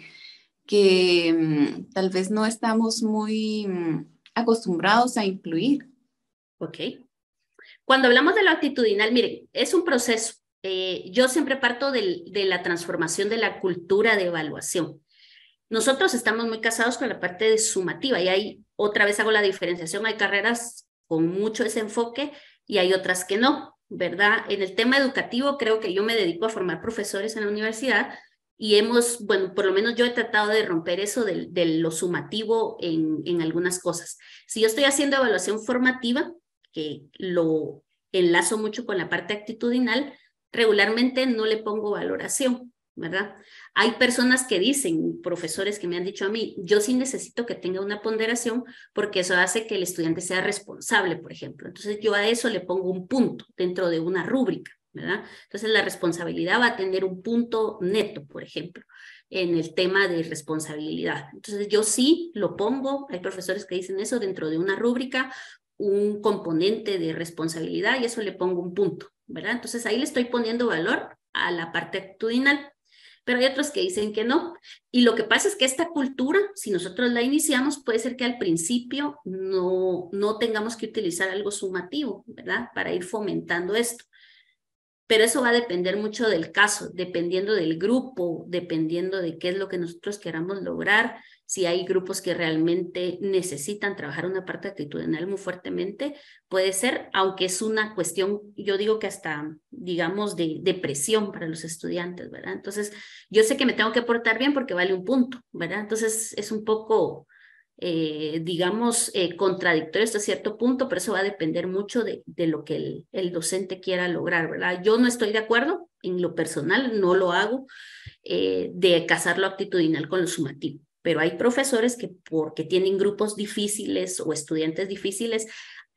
tal vez no estamos muy acostumbrados a incluir. Ok. Cuando hablamos de lo actitudinal, miren, es un proceso. Yo siempre parto de la transformación de la cultura de evaluación. Nosotros estamos muy casados con la parte de sumativa y ahí otra vez hago la diferenciación. Hay carreras con mucho ese enfoque y hay otras que no, ¿verdad? En el tema educativo creo que yo me dedico a formar profesores en la universidad y bueno, por lo menos yo he tratado de romper eso de lo sumativo en algunas cosas. Si yo estoy haciendo evaluación formativa, que lo enlazo mucho con la parte actitudinal, regularmente no le pongo valoración, ¿verdad? Hay personas que dicen, profesores que me han dicho a mí, yo sí necesito que tenga una ponderación porque eso hace que el estudiante sea responsable, por ejemplo. Entonces yo a eso le pongo un punto dentro de una rúbrica, ¿verdad? Entonces la responsabilidad va a tener un punto neto, por ejemplo, en el tema de responsabilidad. Entonces yo sí lo pongo, hay profesores que dicen eso dentro de una rúbrica, un componente de responsabilidad y eso le pongo un punto, ¿verdad? Entonces ahí le estoy poniendo valor a la parte actitudinal. Pero hay otros que dicen que no. Y lo que pasa es que esta cultura, si nosotros la iniciamos, puede ser que al principio no tengamos que utilizar algo sumativo, ¿verdad? Para ir fomentando esto. Pero eso va a depender mucho del caso, dependiendo del grupo, dependiendo de qué es lo que nosotros queramos lograr. Si hay grupos que realmente necesitan trabajar una parte actitudinal muy fuertemente, puede ser, aunque es una cuestión, yo digo que hasta, digamos, de presión para los estudiantes, ¿verdad? Entonces, yo sé que me tengo que portar bien porque vale un punto, ¿verdad? Entonces, es un poco, digamos, contradictorio hasta cierto punto, pero eso va a depender mucho de lo que el docente quiera lograr, ¿verdad? Yo no estoy de acuerdo, en lo personal, no lo hago, de casar lo actitudinal con lo sumativo. Pero hay profesores que porque tienen grupos difíciles o estudiantes difíciles,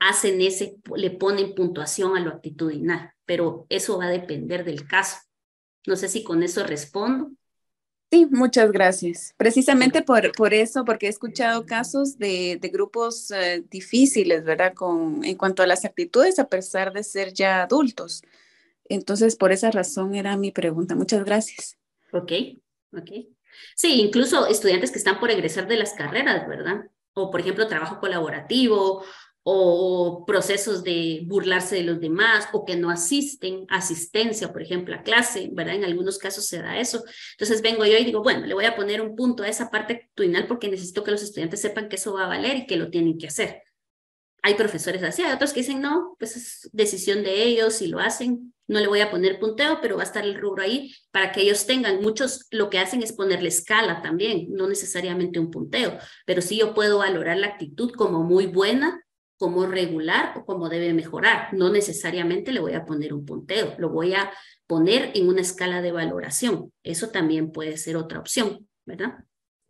le ponen puntuación a lo actitudinal, pero eso va a depender del caso. No sé si con eso respondo. Sí, muchas gracias. Precisamente por eso, porque he escuchado casos de grupos difíciles, ¿verdad? En cuanto a las actitudes, a pesar de ser ya adultos. Entonces, por esa razón era mi pregunta. Muchas gracias. Ok, ok. Sí, incluso estudiantes que están por egresar de las carreras, ¿verdad? O, por ejemplo, trabajo colaborativo o procesos de burlarse de los demás o que no asisten, asistencia, por ejemplo, a clase, ¿verdad? En algunos casos se da eso. Entonces vengo yo y digo, bueno, le voy a poner un punto a esa parte actitudinal porque necesito que los estudiantes sepan que eso va a valer y que lo tienen que hacer. Hay profesores así, hay otros que dicen, no, pues es decisión de ellos, si lo hacen, no le voy a poner punteo, pero va a estar el rubro ahí para que ellos tengan. Muchos lo que hacen es ponerle escala también, no necesariamente un punteo, pero sí yo puedo valorar la actitud como muy buena, como regular o como debe mejorar. No necesariamente le voy a poner un punteo, lo voy a poner en una escala de valoración. Eso también puede ser otra opción, ¿verdad?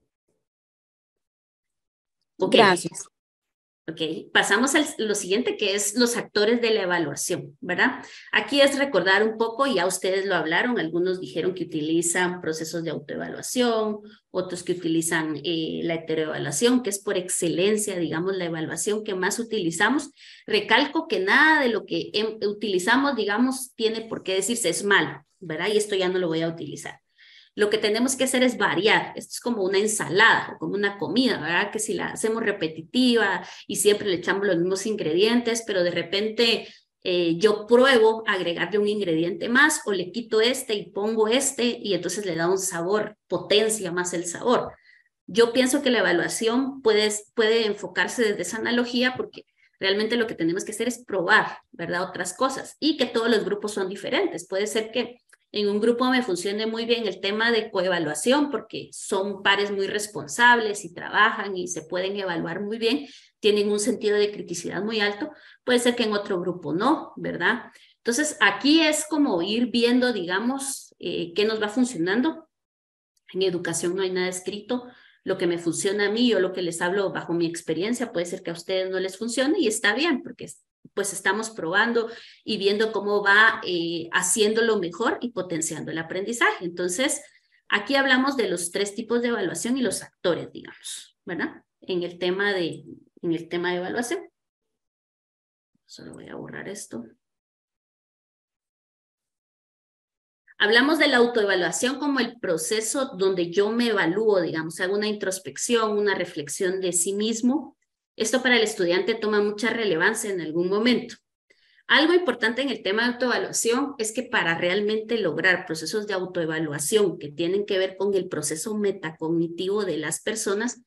Okay. Gracias. Ok, pasamos a lo siguiente, que es los actores de la evaluación, ¿verdad? Aquí es recordar un poco, ya ustedes lo hablaron, algunos dijeron que utilizan procesos de autoevaluación, otros que utilizan la heteroevaluación, que es por excelencia, digamos, la evaluación que más utilizamos. Recalco que nada de lo que utilizamos, digamos, tiene por qué decirse es malo, ¿verdad? Y esto ya no lo voy a utilizar. Lo que tenemos que hacer es variar. Esto es como una ensalada o como una comida, ¿verdad? Que si la hacemos repetitiva y siempre le echamos los mismos ingredientes, pero de repente yo pruebo agregarle un ingrediente más o le quito este y pongo este y entonces le da un sabor, potencia más el sabor. Yo pienso que la evaluación puede enfocarse desde esa analogía porque realmente lo que tenemos que hacer es probar, ¿verdad? Otras cosas y que todos los grupos son diferentes. Puede ser que en un grupo me funcione muy bien el tema de coevaluación porque son pares muy responsables y trabajan y se pueden evaluar muy bien, tienen un sentido de criticidad muy alto. Puede ser que en otro grupo no, ¿verdad? Entonces, aquí es como ir viendo, digamos, qué nos va funcionando. En educación no hay nada escrito. Lo que me funciona a mí o lo que les hablo bajo mi experiencia puede ser que a ustedes no les funcione y está bien porque pues estamos probando y viendo cómo va haciéndolo mejor y potenciando el aprendizaje. Entonces, aquí hablamos de los 3 tipos de evaluación y los actores, digamos, ¿verdad? En el tema de evaluación. Solo voy a borrar esto. Hablamos de la autoevaluación como el proceso donde yo me evalúo, digamos, hago una introspección, una reflexión de sí mismo. Esto para el estudiante toma mucha relevancia en algún momento. Algo importante en el tema de autoevaluación es que para realmente lograr procesos de autoevaluación que tienen que ver con el proceso metacognitivo de las personas,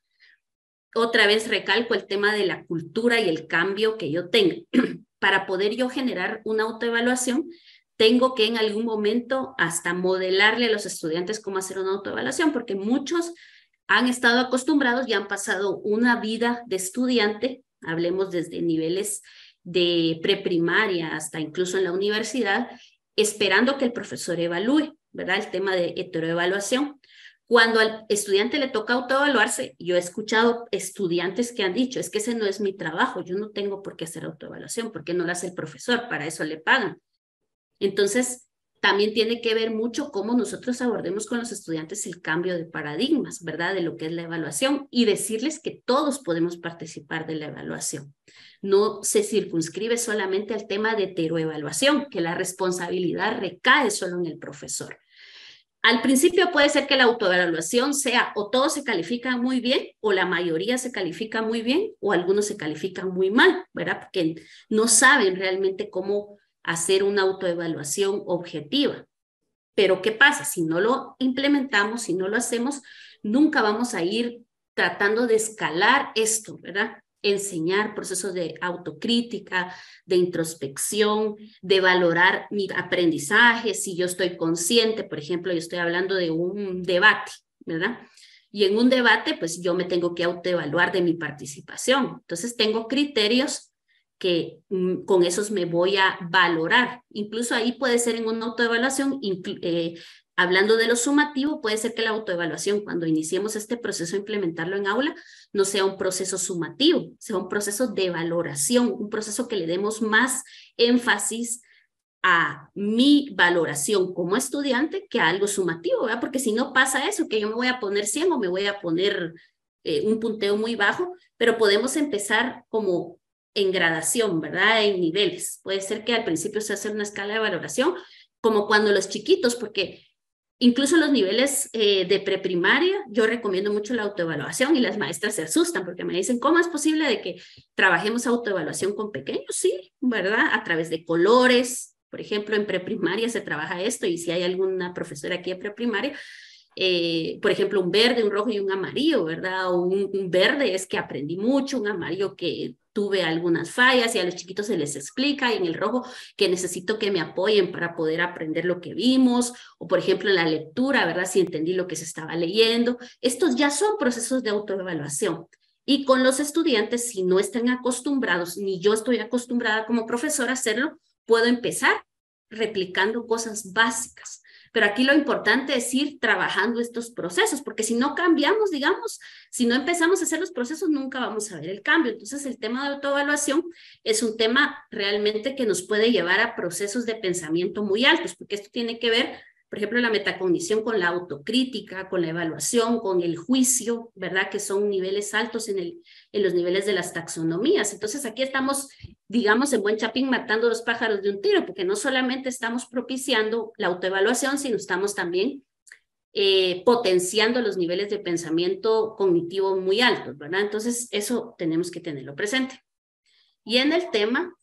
otra vez recalco el tema de la cultura y el cambio que yo tenga. Para poder yo generar una autoevaluación, tengo que en algún momento hasta modelarle a los estudiantes cómo hacer una autoevaluación, porque muchos han estado acostumbrados y han pasado una vida de estudiante, hablemos desde niveles de preprimaria hasta incluso en la universidad, esperando que el profesor evalúe, ¿verdad? El tema de heteroevaluación. Cuando al estudiante le toca autoevaluarse, yo he escuchado estudiantes que han dicho, es que ese no es mi trabajo, yo no tengo por qué hacer autoevaluación, porque no lo hace el profesor, para eso le pagan. Entonces, también tiene que ver mucho cómo nosotros abordemos con los estudiantes el cambio de paradigmas, ¿verdad? De lo que es la evaluación y decirles que todos podemos participar de la evaluación. No se circunscribe solamente al tema de heteroevaluación, que la responsabilidad recae solo en el profesor. Al principio puede ser que la autoevaluación sea o todos se califican muy bien o la mayoría se califica muy bien o algunos se califican muy mal, ¿verdad? Porque no saben realmente cómo hacer una autoevaluación objetiva. Pero ¿qué pasa? Si no lo implementamos, si no lo hacemos, nunca vamos a ir tratando de escalar esto, ¿verdad? Enseñar procesos de autocrítica, de introspección, de valorar mi aprendizaje, si yo estoy consciente, por ejemplo, yo estoy hablando de un debate, ¿verdad? Y en un debate, pues yo me tengo que autoevaluar de mi participación. Entonces tengo criterios que con esos me voy a valorar. Incluso ahí puede ser en una autoevaluación, hablando de lo sumativo, puede ser que la autoevaluación, cuando iniciemos este proceso de implementarlo en aula, no sea un proceso sumativo, sea un proceso de valoración, un proceso que le demos más énfasis a mi valoración como estudiante que a algo sumativo, ¿verdad? Porque si no pasa eso, que yo me voy a poner 100 o me voy a poner un punteo muy bajo, pero podemos empezar como en gradación, ¿verdad? En niveles. Puede ser que al principio se hace una escala de valoración, como cuando los chiquitos, porque incluso los niveles de preprimaria, yo recomiendo mucho la autoevaluación y las maestras se asustan porque me dicen, ¿cómo es posible de que trabajemos autoevaluación con pequeños? Sí, ¿verdad? A través de colores. Por ejemplo, en preprimaria se trabaja esto y si hay alguna profesora aquí de preprimaria, por ejemplo, un verde, un rojo y un amarillo, ¿verdad? O un verde es que aprendí mucho, un amarillo que tuve algunas fallas y a los chiquitos se les explica, y en el rojo que necesito que me apoyen para poder aprender lo que vimos, o por ejemplo en la lectura, ¿verdad? Si entendí lo que se estaba leyendo. Estos ya son procesos de autoevaluación. Y con los estudiantes, si no están acostumbrados, ni yo estoy acostumbrada como profesora a hacerlo, puedo empezar replicando cosas básicas. Pero aquí lo importante es ir trabajando estos procesos, porque si no cambiamos, digamos, si no empezamos a hacer los procesos, nunca vamos a ver el cambio. Entonces, el tema de autoevaluación es un tema realmente que nos puede llevar a procesos de pensamiento muy altos, porque esto tiene que ver, por ejemplo, la metacognición con la autocrítica, con la evaluación, con el juicio, ¿verdad? Que son niveles altos en los niveles de las taxonomías. Entonces, aquí estamos, digamos, en buen chapín matando los pájaros de un tiro, porque no solamente estamos propiciando la autoevaluación, sino estamos también potenciando los niveles de pensamiento cognitivo muy altos, ¿verdad? Entonces, eso tenemos que tenerlo presente. Y en el tema,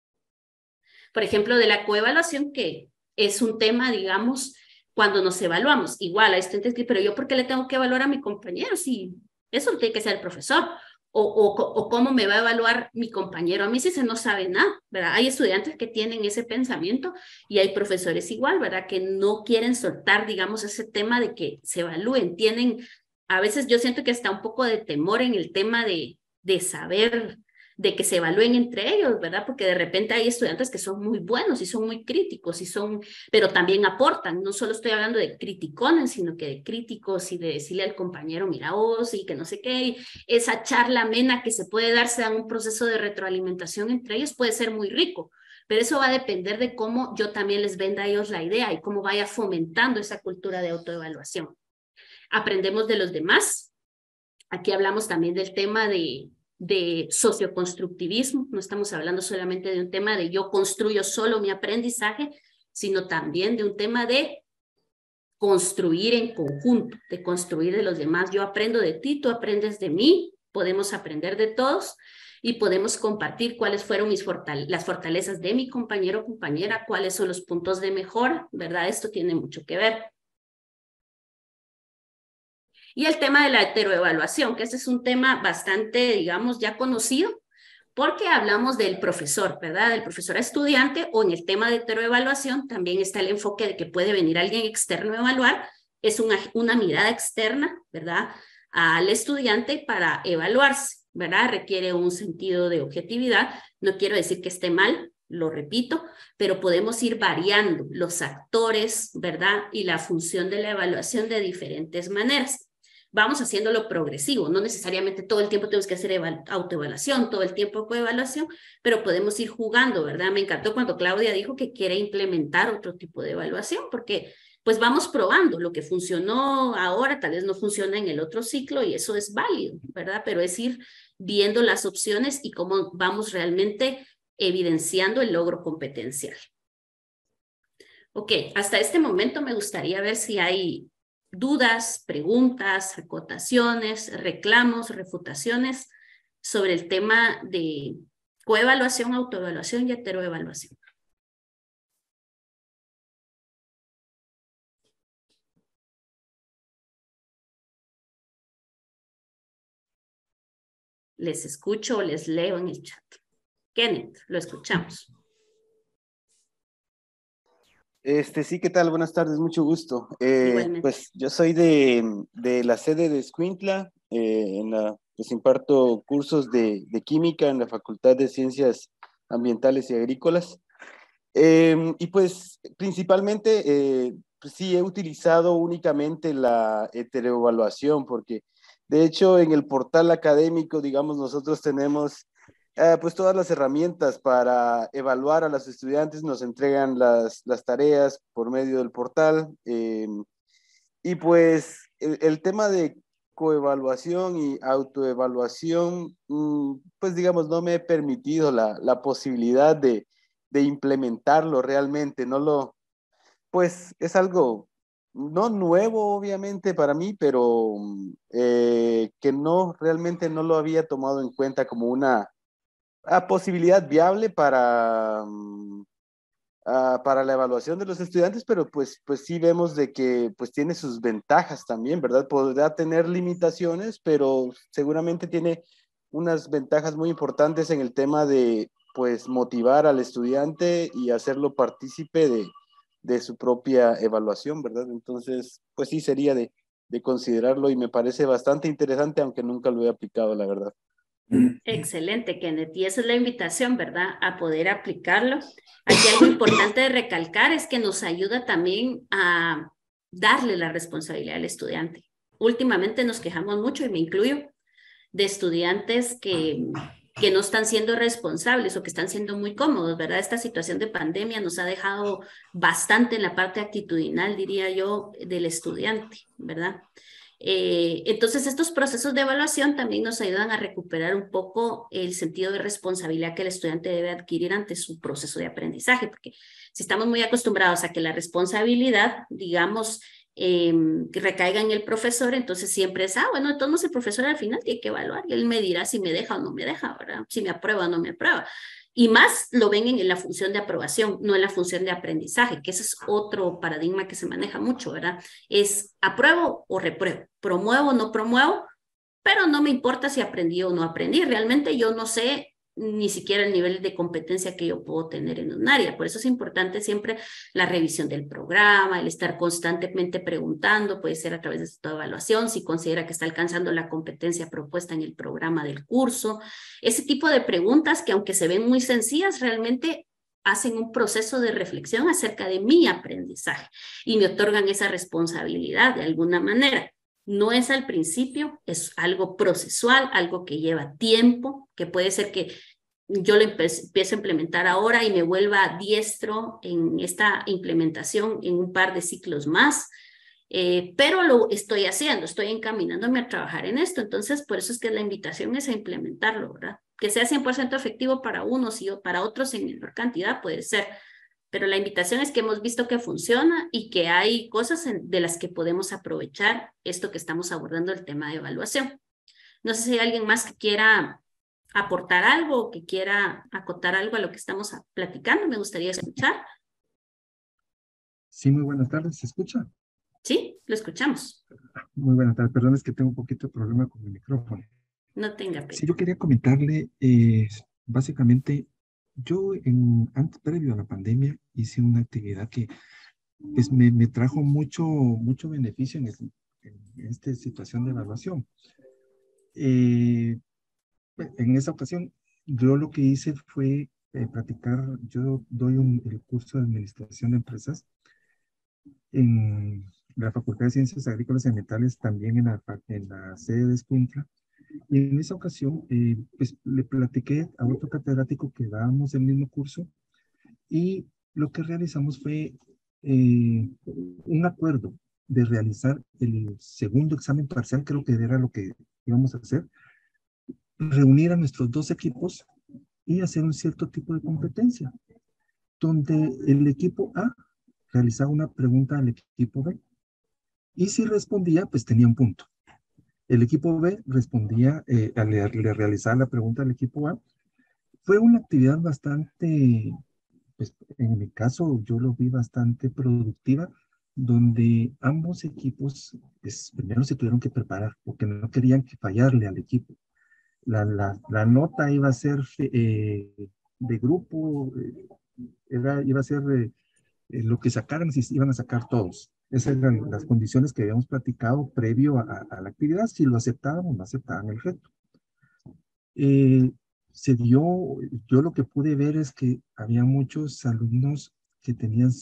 por ejemplo, de la coevaluación, que es un tema, digamos, cuando nos evaluamos, igual hay estudiantes que, pero yo ¿por qué le tengo que evaluar a mi compañero? Si eso lo tiene que ser el profesor. O cómo me va a evaluar mi compañero. A mí sí se no sabe nada, ¿verdad? Hay estudiantes que tienen ese pensamiento y hay profesores igual, ¿verdad? Que no quieren soltar, digamos, ese tema de que se evalúen. A veces yo siento que está un poco de temor en el tema de saber, de que se evalúen entre ellos, ¿verdad? Porque de repente hay estudiantes que son muy buenos y son muy críticos, pero también aportan. No solo estoy hablando de criticones, sino que de críticos y de decirle al compañero, mira vos, y que no sé qué. Y esa charla amena que se puede darse en un proceso de retroalimentación entre ellos puede ser muy rico. Pero eso va a depender de cómo yo también les venda a ellos la idea y cómo vaya fomentando esa cultura de autoevaluación. Aprendemos de los demás. Aquí hablamos también del tema de socioconstructivismo. No estamos hablando solamente de un tema de yo construyo solo mi aprendizaje, sino también de un tema de construir en conjunto, de construir de los demás. Yo aprendo de ti, tú aprendes de mí, podemos aprender de todos y podemos compartir cuáles fueron las fortalezas de mi compañero o compañera, cuáles son los puntos de mejora, ¿verdad? Esto tiene mucho que ver. Y el tema de la heteroevaluación, que ese es un tema bastante, digamos, ya conocido, porque hablamos del profesor, ¿verdad? Del profesor a estudiante, o en el tema de heteroevaluación también está el enfoque de que puede venir alguien externo a evaluar, es una mirada externa, ¿verdad? Al estudiante para evaluarse, ¿verdad? Requiere un sentido de objetividad. No quiero decir que esté mal, lo repito, pero podemos ir variando los actores, ¿verdad? Y la función de la evaluación de diferentes maneras. Vamos haciéndolo progresivo, no necesariamente todo el tiempo tenemos que hacer autoevaluación, todo el tiempo coevaluación, pero podemos ir jugando, ¿verdad? Me encantó cuando Claudia dijo que quiere implementar otro tipo de evaluación, porque pues vamos probando, lo que funcionó ahora tal vez no funciona en el otro ciclo y eso es válido, ¿verdad? Pero es ir viendo las opciones y cómo vamos realmente evidenciando el logro competencial. Ok, hasta este momento me gustaría ver si hay dudas, preguntas, acotaciones, reclamos, refutaciones sobre el tema de coevaluación, autoevaluación y heteroevaluación. Les escucho o les leo en el chat. Kenneth, lo escuchamos. Sí, ¿qué tal? Buenas tardes, mucho gusto. Igualmente. Pues yo soy de la sede de Escuintla, pues imparto cursos de química en la Facultad de Ciencias Ambientales y Agrícolas. Y pues principalmente, pues sí, he utilizado únicamente la heteroevaluación, porque de hecho en el portal académico, digamos, nosotros tenemos pues todas las herramientas para evaluar a los estudiantes, nos entregan las tareas por medio del portal. Y pues el tema de coevaluación y autoevaluación, pues digamos, no me he permitido la posibilidad de implementarlo realmente, pues es algo no nuevo obviamente para mí, pero que realmente no lo había tomado en cuenta como una posibilidad viable para la evaluación de los estudiantes, pero pues sí vemos de que pues tiene sus ventajas también, ¿verdad? Podrá tener limitaciones, pero seguramente tiene unas ventajas muy importantes en el tema de pues motivar al estudiante y hacerlo partícipe de su propia evaluación, ¿verdad? Entonces, pues sí sería de considerarlo y me parece bastante interesante, aunque nunca lo he aplicado, la verdad. Excelente, Kenneth. Y esa es la invitación, ¿verdad? A poder aplicarlo. Aquí algo importante de recalcar es que nos ayuda también a darle la responsabilidad al estudiante. Últimamente nos quejamos mucho, y me incluyo, de estudiantes que no están siendo responsables o que están siendo muy cómodos, ¿verdad? Esta situación de pandemia nos ha dejado bastante en la parte actitudinal, diría yo, del estudiante, ¿verdad? Entonces, estos procesos de evaluación también nos ayudan a recuperar un poco el sentido de responsabilidad que el estudiante debe adquirir ante su proceso de aprendizaje, porque si estamos muy acostumbrados a que la responsabilidad, digamos, que recaiga en el profesor, entonces siempre es, bueno, entonces el profesor al final tiene que evaluar y él me dirá si me deja o no me deja, ¿verdad? Si me aprueba o no me aprueba. Y más lo ven en la función de aprobación, no en la función de aprendizaje, que ese es otro paradigma que se maneja mucho, ¿verdad? Es apruebo o repruebo, promuevo o no promuevo, pero no me importa si aprendí o no aprendí. Realmente yo no sé ni siquiera el nivel de competencia que yo puedo tener en un área. Por eso es importante siempre la revisión del programa, el estar constantemente preguntando, puede ser a través de su evaluación, si considera que está alcanzando la competencia propuesta en el programa del curso. Ese tipo de preguntas que aunque se ven muy sencillas, realmente hacen un proceso de reflexión acerca de mi aprendizaje y me otorgan esa responsabilidad de alguna manera. No es al principio, es algo procesual, algo que lleva tiempo, que puede ser que yo lo empiezo a implementar ahora y me vuelva diestro en esta implementación en un par de ciclos más, pero lo estoy haciendo, estoy encaminándome a trabajar en esto. Entonces, por eso es que la invitación es a implementarlo, ¿verdad? Que sea 100% efectivo para unos y para otros en menor cantidad puede ser, pero la invitación es que hemos visto que funciona y que hay cosas de las que podemos aprovechar esto que estamos abordando, el tema de evaluación. No sé si hay alguien más que quiera aportar algo o que quiera acotar algo a lo que estamos platicando. Me gustaría escuchar. Sí, muy buenas tardes. ¿Se escucha? Sí, lo escuchamos. Muy buenas tardes. Perdón, es que tengo un poquito de problema con el micrófono. No tenga pena. Sí, yo quería comentarle, básicamente, yo antes, previo a la pandemia, hice una actividad que pues, me trajo mucho beneficio en esta situación de evaluación. En esa ocasión, yo lo que hice fue practicar, yo doy el curso de Administración de Empresas en la Facultad de Ciencias Agrícolas y Ambientales, también en la sede de Escuintla. Y en esa ocasión, pues le platiqué a otro catedrático que dábamos el mismo curso y lo que realizamos fue un acuerdo de realizar el segundo examen parcial, creo que era lo que íbamos a hacer, reunir a nuestros dos equipos y hacer un cierto tipo de competencia, donde el equipo A realizaba una pregunta al equipo B y si respondía, pues tenía un punto. El equipo B respondía, le realizaba la pregunta al equipo A. Fue una actividad bastante, pues en mi caso yo lo vi bastante productiva, donde ambos equipos pues, primero se tuvieron que preparar porque no querían que fallarle al equipo. La nota iba a ser de grupo, iba a ser lo que sacaran, si iban a sacar todos. Esas eran las condiciones que habíamos platicado previo a la actividad, si lo aceptaban o no aceptaban el reto. Yo lo que pude ver es que había muchos alumnos que tenían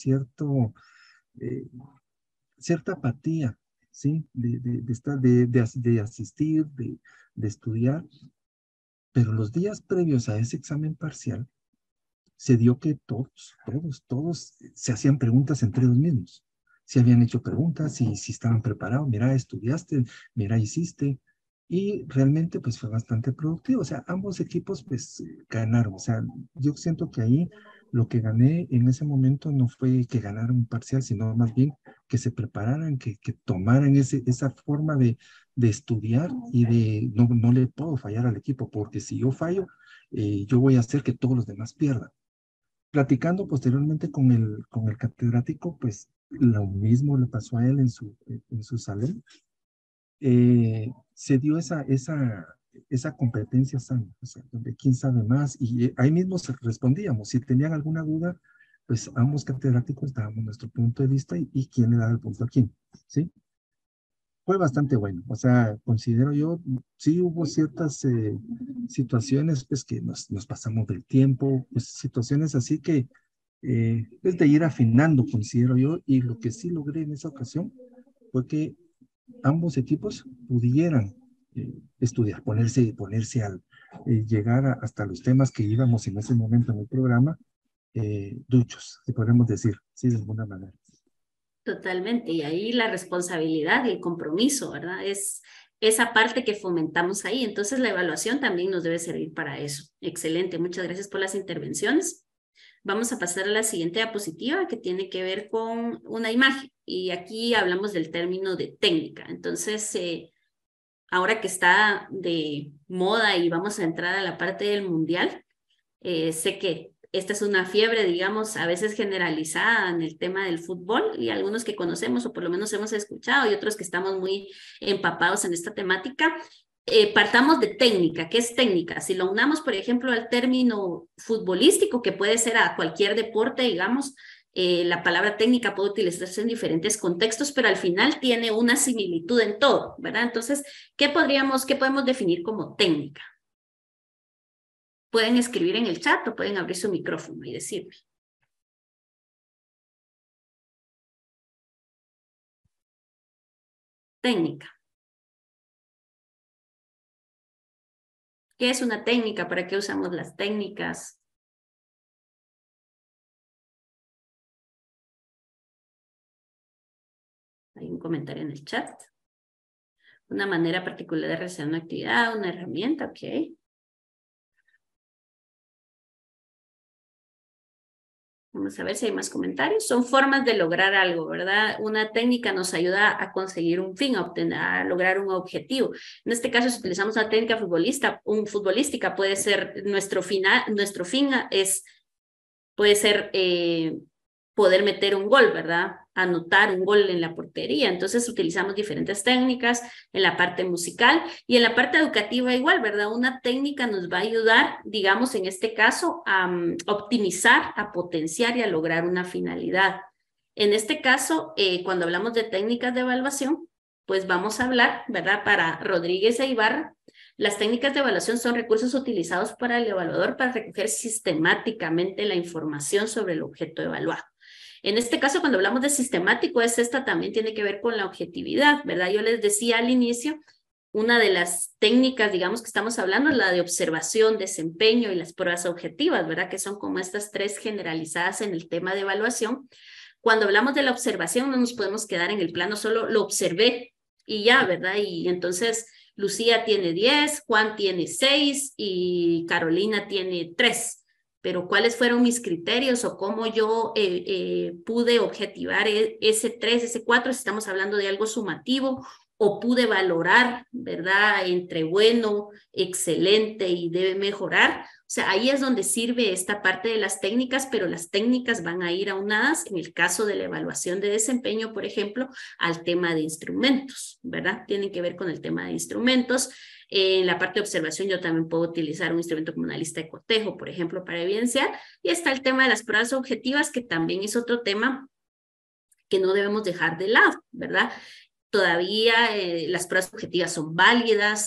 cierta apatía, ¿sí? De asistir, de estudiar. Pero los días previos a ese examen parcial, se dio que todos se hacían preguntas entre ellos mismos. Si habían hecho preguntas, si estaban preparados, mira, estudiaste, mira, hiciste. Y realmente pues fue bastante productivo. O sea, ambos equipos pues ganaron. O sea, yo siento que ahí lo que gané en ese momento no fue que ganaran un parcial, sino más bien que se prepararan, que tomaran esa forma de estudiar y de no le puedo fallar al equipo, porque si yo fallo, yo voy a hacer que todos los demás pierdan. Platicando posteriormente con el catedrático, pues lo mismo le pasó a él en su salón. Se dio esa competencia sana, o sea, donde quién sabe más, y ahí mismo respondíamos. Si tenían alguna duda, pues ambos catedráticos dábamos nuestro punto de vista y quién le daba el punto a quién, ¿sí? Fue bastante bueno, o sea, considero yo, sí hubo ciertas situaciones, pues que nos pasamos del tiempo, pues situaciones así que, es de ir afinando, considero yo, y lo que sí logré en esa ocasión fue que ambos equipos pudieran estudiar, ponerse al llegar hasta los temas que íbamos en ese momento en el programa, duchos, si podemos decir, sí, de alguna manera. Totalmente, y ahí la responsabilidad y el compromiso, ¿verdad? Es esa parte que fomentamos ahí. Entonces la evaluación también nos debe servir para eso. Excelente, muchas gracias por las intervenciones. Vamos a pasar a la siguiente diapositiva que tiene que ver con una imagen. Y aquí hablamos del término de técnica. Entonces, ahora que está de moda y vamos a entrar a la parte del mundial, sé que esta es una fiebre, digamos, a veces generalizada en el tema del fútbol y algunos que conocemos o por lo menos hemos escuchado y otros que estamos muy empapados en esta temática. Partamos de técnica. ¿Qué es técnica? Si lo unamos, por ejemplo, al término futbolístico, que puede ser a cualquier deporte, digamos, la palabra técnica puede utilizarse en diferentes contextos, pero al final tiene una similitud en todo, ¿verdad? Entonces, ¿qué podemos definir como técnica? Pueden escribir en el chat o pueden abrir su micrófono y decirme. Técnica. ¿Qué es una técnica? ¿Para qué usamos las técnicas? Hay un comentario en el chat. Una manera particular de realizar una actividad, una herramienta, ok. Vamos a ver si hay más comentarios. Son formas de lograr algo, ¿verdad? Una técnica nos ayuda a conseguir un fin, a lograr un objetivo. En este caso, si utilizamos una técnica futbolística, puede ser nuestro fin puede ser poder meter un gol, ¿verdad? Anotar un gol en la portería. Entonces utilizamos diferentes técnicas en la parte musical y en la parte educativa igual, ¿verdad? Una técnica nos va a ayudar, digamos, en este caso, a optimizar, a potenciar y a lograr una finalidad. En este caso, cuando hablamos de técnicas de evaluación, pues vamos a hablar, ¿verdad? Para Rodríguez e Ibarra, las técnicas de evaluación son recursos utilizados para el evaluador para recoger sistemáticamente la información sobre el objeto evaluado. En este caso, cuando hablamos de sistemático, esta también tiene que ver con la objetividad, ¿verdad? Yo les decía al inicio, una de las técnicas, digamos, que estamos hablando es la de observación, desempeño y las pruebas objetivas, ¿verdad? Que son como estas tres generalizadas en el tema de evaluación. Cuando hablamos de la observación, no nos podemos quedar en el plano, solo lo observé y ya, ¿verdad? Y entonces Lucía tiene 10, Juan tiene 6 y Carolina tiene 3. Pero ¿cuáles fueron mis criterios o cómo yo pude objetivar ese 3, ese 4, si estamos hablando de algo sumativo, o pude valorar, ¿verdad? Entre bueno, excelente y debe mejorar. O sea, ahí es donde sirve esta parte de las técnicas, pero las técnicas van a ir aunadas, en el caso de la evaluación de desempeño, por ejemplo, al tema de instrumentos, ¿verdad? Tienen que ver con el tema de instrumentos. En la parte de observación yo también puedo utilizar un instrumento como una lista de cotejo, por ejemplo, para evidenciar. Y está el tema de las pruebas objetivas, que también es otro tema que no debemos dejar de lado, ¿verdad? Todavía las pruebas objetivas son válidas,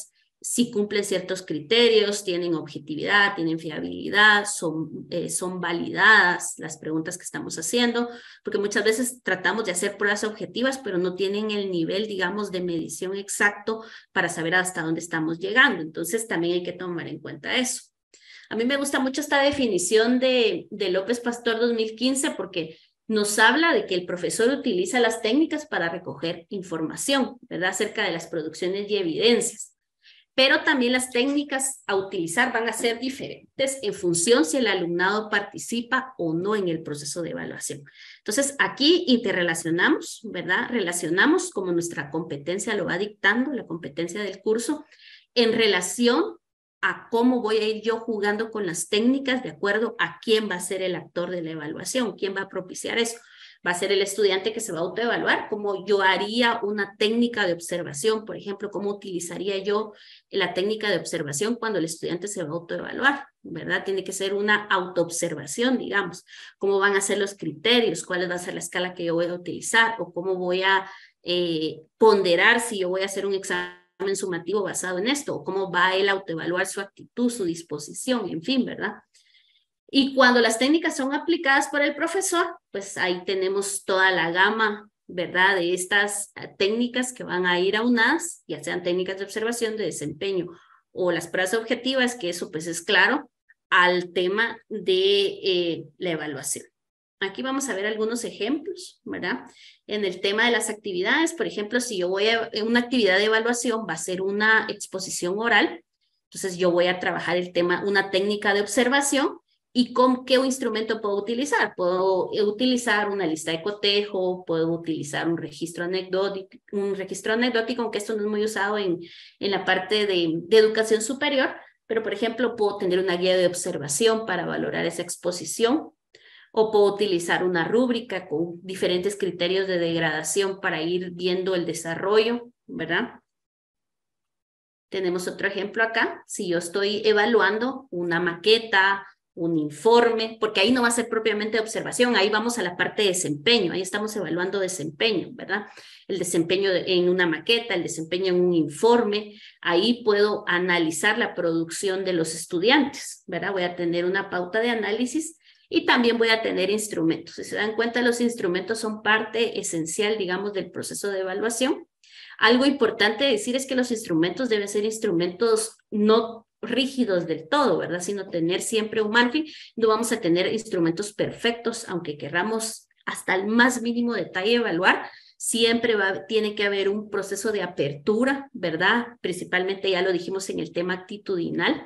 si cumplen ciertos criterios, tienen objetividad, tienen fiabilidad, son validadas las preguntas que estamos haciendo, porque muchas veces tratamos de hacer pruebas objetivas, pero no tienen el nivel, digamos, de medición exacto para saber hasta dónde estamos llegando. Entonces, también hay que tomar en cuenta eso. A mí me gusta mucho esta definición de López Pastor 2015 porque nos habla de que el profesor utiliza las técnicas para recoger información, ¿verdad? Acerca de las producciones y evidencias. Pero también las técnicas a utilizar van a ser diferentes en función si el alumnado participa o no en el proceso de evaluación. Entonces, aquí interrelacionamos, ¿verdad? Relacionamos como nuestra competencia lo va dictando, la competencia del curso, en relación a cómo voy a ir yo jugando con las técnicas de acuerdo a quién va a ser el actor de la evaluación, quién va a propiciar eso. Va a ser el estudiante que se va a autoevaluar, cómo yo haría una técnica de observación, por ejemplo, cómo utilizaría yo la técnica de observación cuando el estudiante se va a autoevaluar, ¿verdad? Tiene que ser una autoobservación, digamos, cómo van a ser los criterios, cuál va a ser la escala que yo voy a utilizar, o cómo voy a ponderar si yo voy a hacer un examen sumativo basado en esto, o cómo va él a autoevaluar su actitud, su disposición, en fin, ¿verdad? Y cuando las técnicas son aplicadas por el profesor, pues ahí tenemos toda la gama, ¿verdad? De estas técnicas que van a ir aunadas, ya sean técnicas de observación, de desempeño o las pruebas objetivas, que eso pues es claro, al tema de la evaluación. Aquí vamos a ver algunos ejemplos, ¿verdad? En el tema de las actividades, por ejemplo, si yo voy a una actividad de evaluación, va a ser una exposición oral, entonces yo voy a trabajar el tema, una técnica de observación. ¿Y con qué instrumento puedo utilizar? Puedo utilizar una lista de cotejo, puedo utilizar un registro anecdótico, aunque esto no es muy usado en la parte de educación superior, pero por ejemplo puedo tener una guía de observación para valorar esa exposición, o puedo utilizar una rúbrica con diferentes criterios de degradación para ir viendo el desarrollo, ¿verdad? Tenemos otro ejemplo acá. Si yo estoy evaluando una maqueta, un informe, porque ahí no va a ser propiamente observación, ahí vamos a la parte de desempeño, ahí estamos evaluando desempeño, ¿verdad? El desempeño en una maqueta, el desempeño en un informe, ahí puedo analizar la producción de los estudiantes, ¿verdad? Voy a tener una pauta de análisis y también voy a tener instrumentos. Si se dan cuenta, los instrumentos son parte esencial, digamos, del proceso de evaluación. Algo importante decir es que los instrumentos deben ser instrumentos no rígidos del todo, ¿verdad? Sino tener siempre un margen. No vamos a tener instrumentos perfectos, aunque querramos hasta el más mínimo detalle evaluar, siempre tiene que haber un proceso de apertura, ¿verdad? Principalmente ya lo dijimos en el tema actitudinal.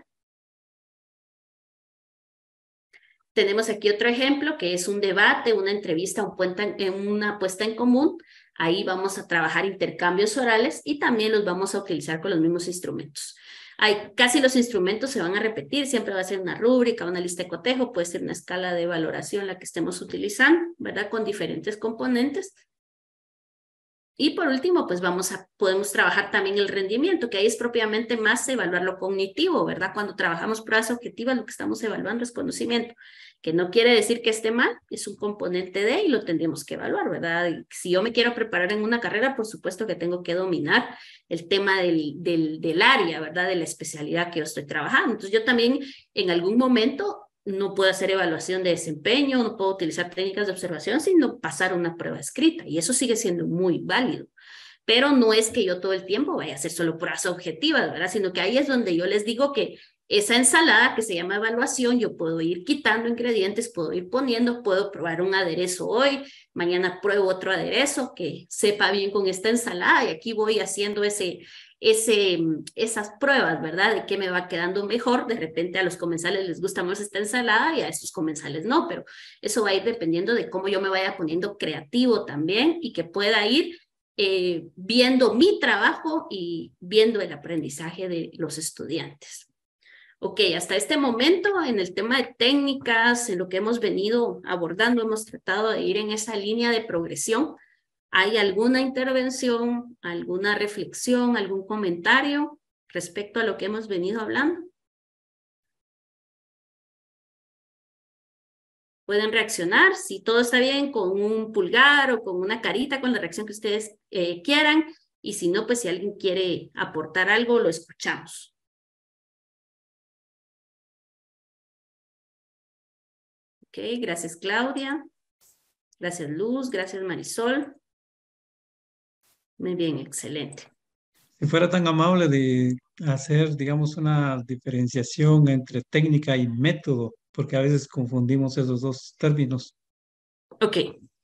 Tenemos aquí otro ejemplo que es un debate, una entrevista, una puesta en común. Ahí vamos a trabajar intercambios orales y también los vamos a utilizar con los mismos instrumentos. Casi los instrumentos se van a repetir, siempre va a ser una rúbrica, una lista de cotejo, puede ser una escala de valoración la que estemos utilizando, ¿verdad? Con diferentes componentes. Y por último, pues podemos trabajar también el rendimiento, que ahí es propiamente más evaluar lo cognitivo, ¿verdad? Cuando trabajamos pruebas objetivas, lo que estamos evaluando es conocimiento, que no quiere decir que esté mal, es un componente de y lo tendremos que evaluar, ¿verdad? Y si yo me quiero preparar en una carrera, por supuesto que tengo que dominar el tema del área, ¿verdad? De la especialidad que yo estoy trabajando. Entonces yo también en algún momento no puedo hacer evaluación de desempeño, no puedo utilizar técnicas de observación, sino pasar una prueba escrita. Y eso sigue siendo muy válido. Pero no es que yo todo el tiempo vaya a hacer solo pruebas objetivas, ¿verdad? Sino que ahí es donde yo les digo que esa ensalada que se llama evaluación, yo puedo ir quitando ingredientes, puedo ir poniendo, puedo probar un aderezo hoy, mañana pruebo otro aderezo que sepa bien con esta ensalada y aquí voy haciendo esas pruebas, ¿verdad? De qué me va quedando mejor. De repente a los comensales les gusta más esta ensalada y a estos comensales no, pero eso va a ir dependiendo de cómo yo me vaya poniendo creativo también y que pueda ir viendo mi trabajo y viendo el aprendizaje de los estudiantes. Ok, hasta este momento en el tema de técnicas, en lo que hemos venido abordando, hemos tratado de ir en esa línea de progresión. ¿Hay alguna intervención, alguna reflexión, algún comentario respecto a lo que hemos venido hablando? Pueden reaccionar, si todo está bien, con un pulgar o con una carita, con la reacción que ustedes quieran. y si no, pues si alguien quiere aportar algo, lo escuchamos. Ok, gracias Claudia. Gracias Luz, gracias Marisol. Muy bien, excelente. Si fuera tan amable de hacer, digamos, una diferenciación entre técnica y método, porque a veces confundimos esos dos términos. Ok.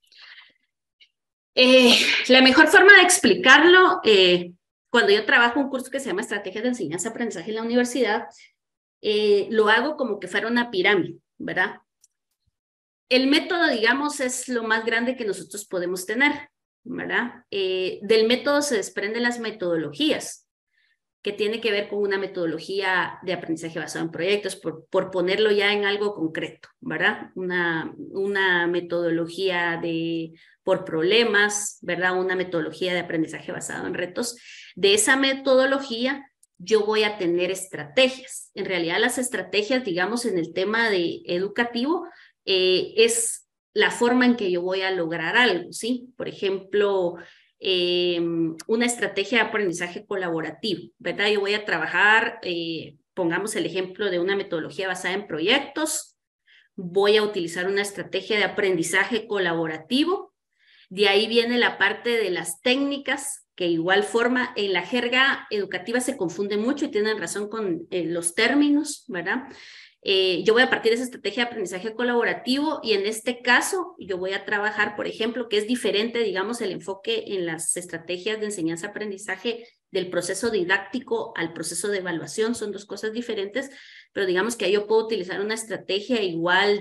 La mejor forma de explicarlo, cuando yo trabajo un curso que se llama Estrategias de Enseñanza-Aprendizaje en la universidad, lo hago como que fuera una pirámide, ¿verdad? El método, digamos, es lo más grande que nosotros podemos tener, ¿verdad? Del método se desprenden las metodologías, que tiene que ver con una metodología de aprendizaje basado en proyectos, por ponerlo ya en algo concreto, ¿verdad? Una metodología por problemas, ¿verdad? Una metodología de aprendizaje basado en retos. De esa metodología yo voy a tener estrategias. En realidad las estrategias, digamos, en el tema educativo, es la forma en que yo voy a lograr algo, ¿sí? Por ejemplo, una estrategia de aprendizaje colaborativo, ¿verdad? Yo voy a trabajar, pongamos el ejemplo de una metodología basada en proyectos, voy a utilizar una estrategia de aprendizaje colaborativo, de ahí viene la parte de las técnicas, que igual forma en la jerga educativa se confunde mucho y tienen razón con los términos, ¿verdad? Yo voy a partir de esa estrategia de aprendizaje colaborativo y en este caso yo voy a trabajar, por ejemplo, que es diferente, digamos, el enfoque en las estrategias de enseñanza-aprendizaje del proceso didáctico al proceso de evaluación, son dos cosas diferentes, pero digamos que ahí yo puedo utilizar una estrategia igual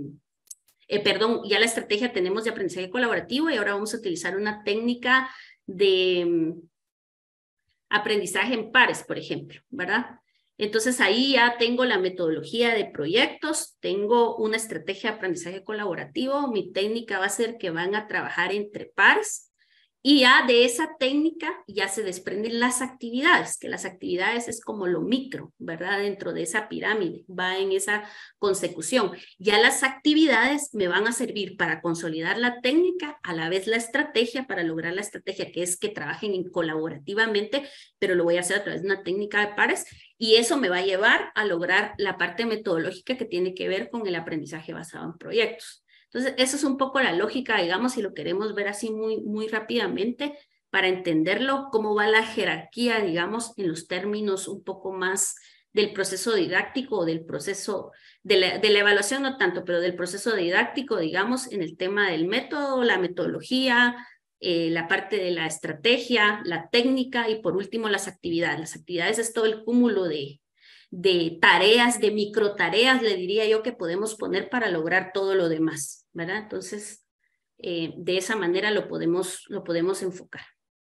ya la estrategia tenemos de aprendizaje colaborativo y ahora vamos a utilizar una técnica de aprendizaje en pares, por ejemplo, ¿verdad? Entonces ahí ya tengo la metodología de proyectos, tengo una estrategia de aprendizaje colaborativo, mi técnica va a ser que van a trabajar entre pares y ya de esa técnica ya se desprenden las actividades, que las actividades es como lo micro, ¿verdad? Dentro de esa pirámide, va en esa consecución. Ya las actividades me van a servir para consolidar la técnica, a la vez la estrategia, para lograr la estrategia, que es que trabajen colaborativamente, pero lo voy a hacer a través de una técnica de pares, y eso me va a llevar a lograr la parte metodológica que tiene que ver con el aprendizaje basado en proyectos. Entonces, eso es un poco la lógica, digamos, si lo queremos ver así muy rápidamente, para entenderlo, cómo va la jerarquía, digamos, en los términos un poco más del proceso didáctico o del proceso de la evaluación, no tanto, pero del proceso didáctico, digamos, en el tema del método, la metodología, la parte de la estrategia, la técnica y por último las actividades. Las actividades es todo el cúmulo de tareas, de microtareas, le diría yo, que podemos poner para lograr todo lo demás, ¿verdad? Entonces, de esa manera lo podemos enfocar.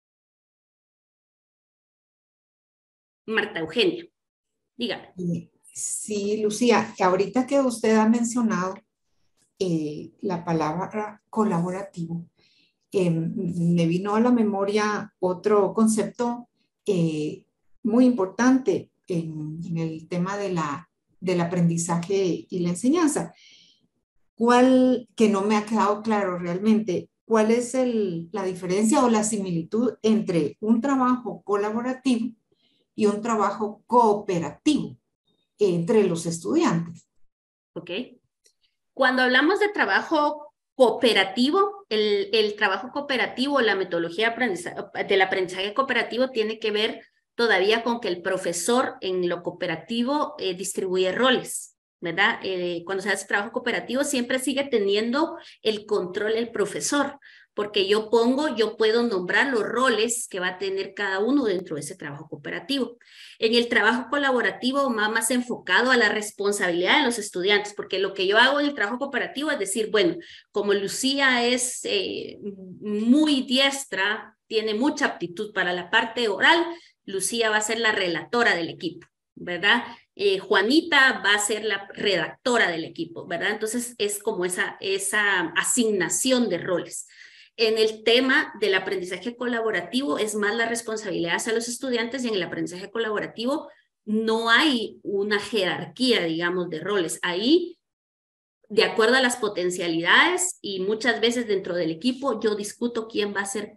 Marta Eugenia, dígame. Sí, Lucía, ahorita que usted ha mencionado la palabra colaborativo, me vino a la memoria otro concepto muy importante en el tema del aprendizaje y la enseñanza. Que no me ha quedado claro realmente, ¿cuál es la diferencia o la similitud entre un trabajo colaborativo y un trabajo cooperativo entre los estudiantes? Ok. Cuando hablamos de trabajo cooperativo, el trabajo cooperativo, la metodología del aprendizaje cooperativo tiene que ver todavía con que el profesor en lo cooperativo distribuye roles, ¿verdad? Cuando se hace trabajo cooperativo siempre sigue teniendo el control el profesor, porque yo puedo nombrar los roles que va a tener cada uno dentro de ese trabajo cooperativo. En el trabajo colaborativo va más enfocado a la responsabilidad de los estudiantes, porque lo que yo hago en el trabajo cooperativo es decir, bueno, como Lucía es muy diestra, tiene mucha aptitud para la parte oral, Lucía va a ser la relatora del equipo, ¿verdad? Juanita va a ser la redactora del equipo, ¿verdad? Entonces es como esa asignación de roles. En el tema del aprendizaje colaborativo es más la responsabilidad hacia los estudiantes y en el aprendizaje colaborativo no hay una jerarquía, digamos, de roles. Ahí, de acuerdo a las potencialidades y muchas veces dentro del equipo, yo discuto quién va a hacer qué,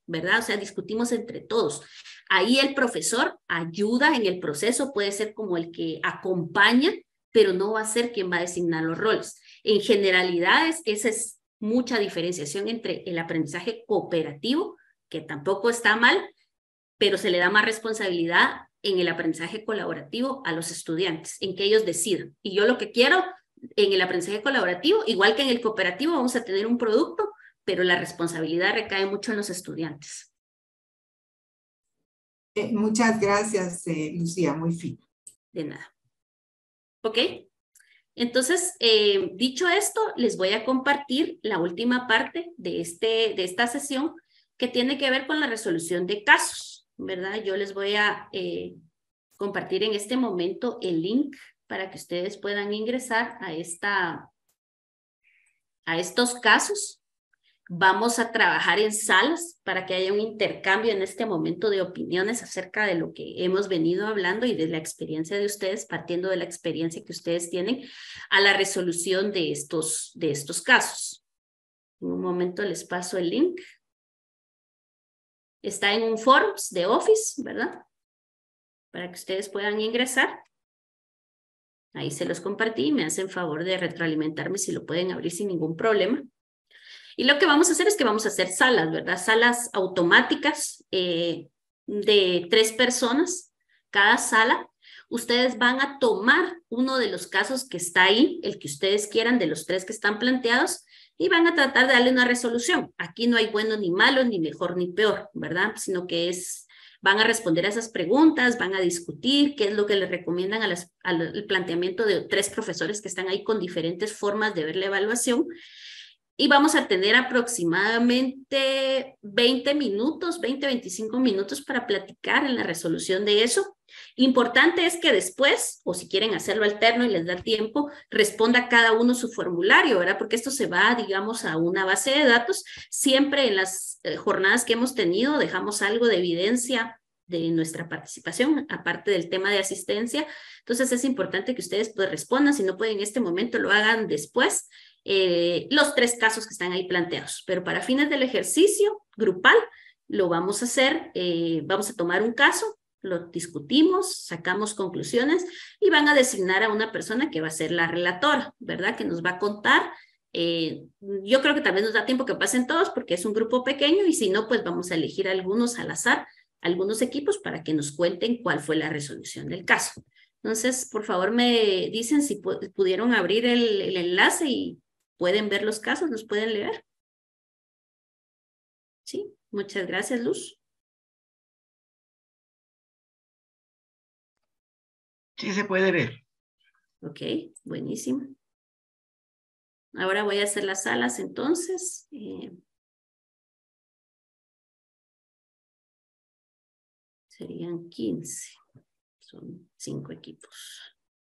¿verdad? O sea, discutimos entre todos. Ahí el profesor ayuda en el proceso, puede ser como el que acompaña, pero no va a ser quien va a designar los roles. En generalidades, esa es mucha diferenciación entre el aprendizaje cooperativo, que tampoco está mal, pero se le da más responsabilidad en el aprendizaje colaborativo a los estudiantes, en que ellos decidan. Y yo lo que quiero en el aprendizaje colaborativo, igual que en el cooperativo, vamos a tener un producto, pero la responsabilidad recae mucho en los estudiantes. Muchas gracias, Lucía, muy fino. De nada. ¿Ok? Entonces, dicho esto, les voy a compartir la última parte de esta sesión que tiene que ver con la resolución de casos, ¿verdad? Yo les voy a compartir en este momento el link para que ustedes puedan ingresar a estos casos. Vamos a trabajar en salas para que haya un intercambio en este momento de opiniones acerca de lo que hemos venido hablando y de la experiencia de ustedes, partiendo de la experiencia que ustedes tienen a la resolución de estos casos. En un momento les paso el link. Está en un Forms de Office, ¿verdad? Para que ustedes puedan ingresar. Ahí se los compartí. Me hacen favor de retroalimentarme si lo pueden abrir sin ningún problema. Y lo que vamos a hacer es que vamos a hacer salas, ¿verdad? Salas automáticas de 3 personas. Cada sala, ustedes van a tomar uno de los casos que está ahí, el que ustedes quieran de los 3 que están planteados, y van a tratar de darle una resolución. Aquí no hay bueno ni malo, ni mejor ni peor, ¿verdad? Sino que van a responder a esas preguntas, van a discutir qué es lo que les recomiendan al planteamiento de 3 profesores que están ahí con diferentes formas de ver la evaluación. Y vamos a tener aproximadamente 20 minutos, 25 minutos para platicar en la resolución de eso. Importante es que después, o si quieren hacerlo alterno y les da tiempo, responda cada uno su formulario, ¿verdad? Porque esto se va, digamos, a una base de datos. Siempre en las jornadas que hemos tenido dejamos algo de evidencia de nuestra participación, aparte del tema de asistencia. Entonces es importante que ustedes pues respondan, si no pueden en este momento, lo hagan después. Los 3 casos que están ahí planteados, pero para fines del ejercicio grupal lo vamos a hacer, vamos a tomar un caso, lo discutimos, sacamos conclusiones y van a designar a una persona que va a ser la relatora, ¿verdad? Que nos va a contar. Yo creo que también nos da tiempo que pasen todos porque es un grupo pequeño y si no, pues vamos a elegir algunos al azar, algunos equipos para que nos cuenten cuál fue la resolución del caso. Entonces, por favor, me dicen si pudieron abrir el enlace y pueden ver los casos, los pueden leer. Sí, muchas gracias, Luz. Sí, se puede ver. Ok, buenísimo. Ahora voy a hacer las salas entonces. Serían 15. Son 5 equipos.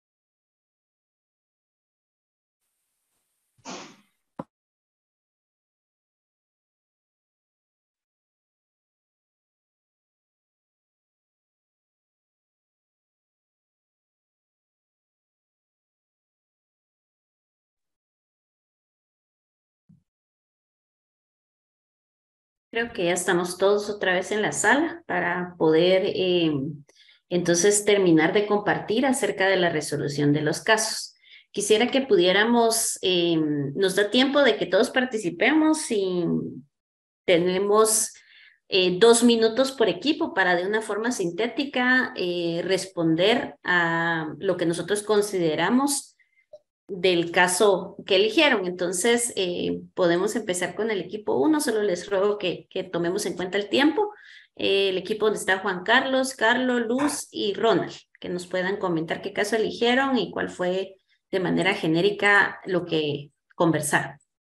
Creo que ya estamos todos otra vez en la sala para poder entonces terminar de compartir acerca de la resolución de los casos. Quisiera que pudiéramos, nos da tiempo de que todos participemos y tenemos 2 minutos por equipo para de una forma sintética responder a lo que nosotros consideramos del caso que eligieron. Entonces, podemos empezar con el equipo 1. Solo les ruego que tomemos en cuenta el tiempo. El equipo donde está Juan Carlos, Luz y Ronald, que nos puedan comentar qué caso eligieron y cuál fue de manera genérica lo que conversaron.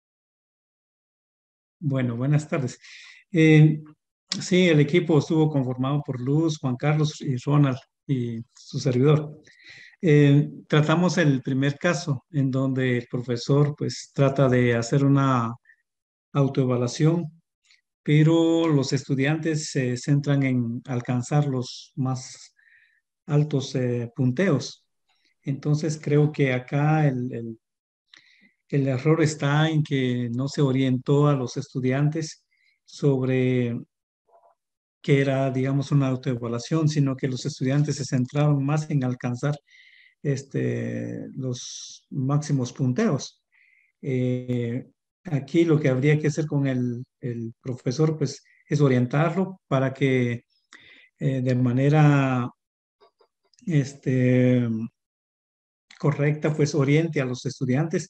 Bueno, buenas tardes. Sí, el equipo estuvo conformado por Luz, Juan Carlos y Ronald y su servidor. Tratamos el primer caso en donde el profesor pues trata de hacer una autoevaluación, pero los estudiantes se centran en alcanzar los más altos punteos. Entonces creo que acá el error está en que no se orientó a los estudiantes sobre que era, digamos, una autoevaluación, sino que los estudiantes se centraron más en alcanzar los máximos punteos. Aquí lo que habría que hacer con el profesor, pues, es orientarlo para que de manera correcta, pues, oriente a los estudiantes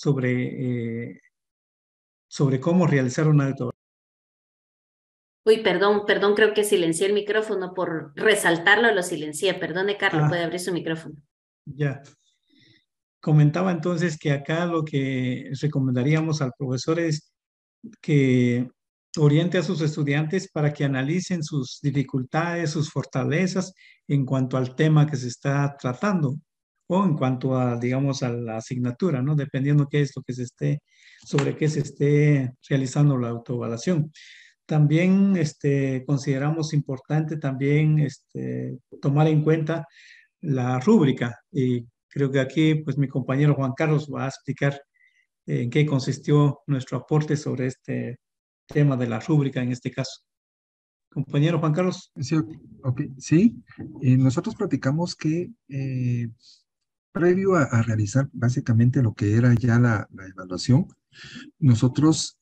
sobre cómo realizar una autoevaluación. Uy, perdón, creo que silencié el micrófono por resaltarlo, lo silencié. Perdone, Carlos, puede abrir su micrófono. Ya. Comentaba entonces que acá lo que recomendaríamos al profesor es que oriente a sus estudiantes para que analicen sus dificultades, sus fortalezas en cuanto al tema que se está tratando o en cuanto a, digamos, a la asignatura, ¿no? Dependiendo qué es lo que sobre qué se esté realizando la autoevaluación. También consideramos importante también tomar en cuenta la rúbrica, y creo que aquí pues mi compañero Juan Carlos va a explicar en qué consistió nuestro aporte sobre este tema de la rúbrica en este caso. Compañero Juan Carlos. Sí, okay. Sí. Nosotros platicamos que previo a realizar básicamente lo que era ya la evaluación, nosotros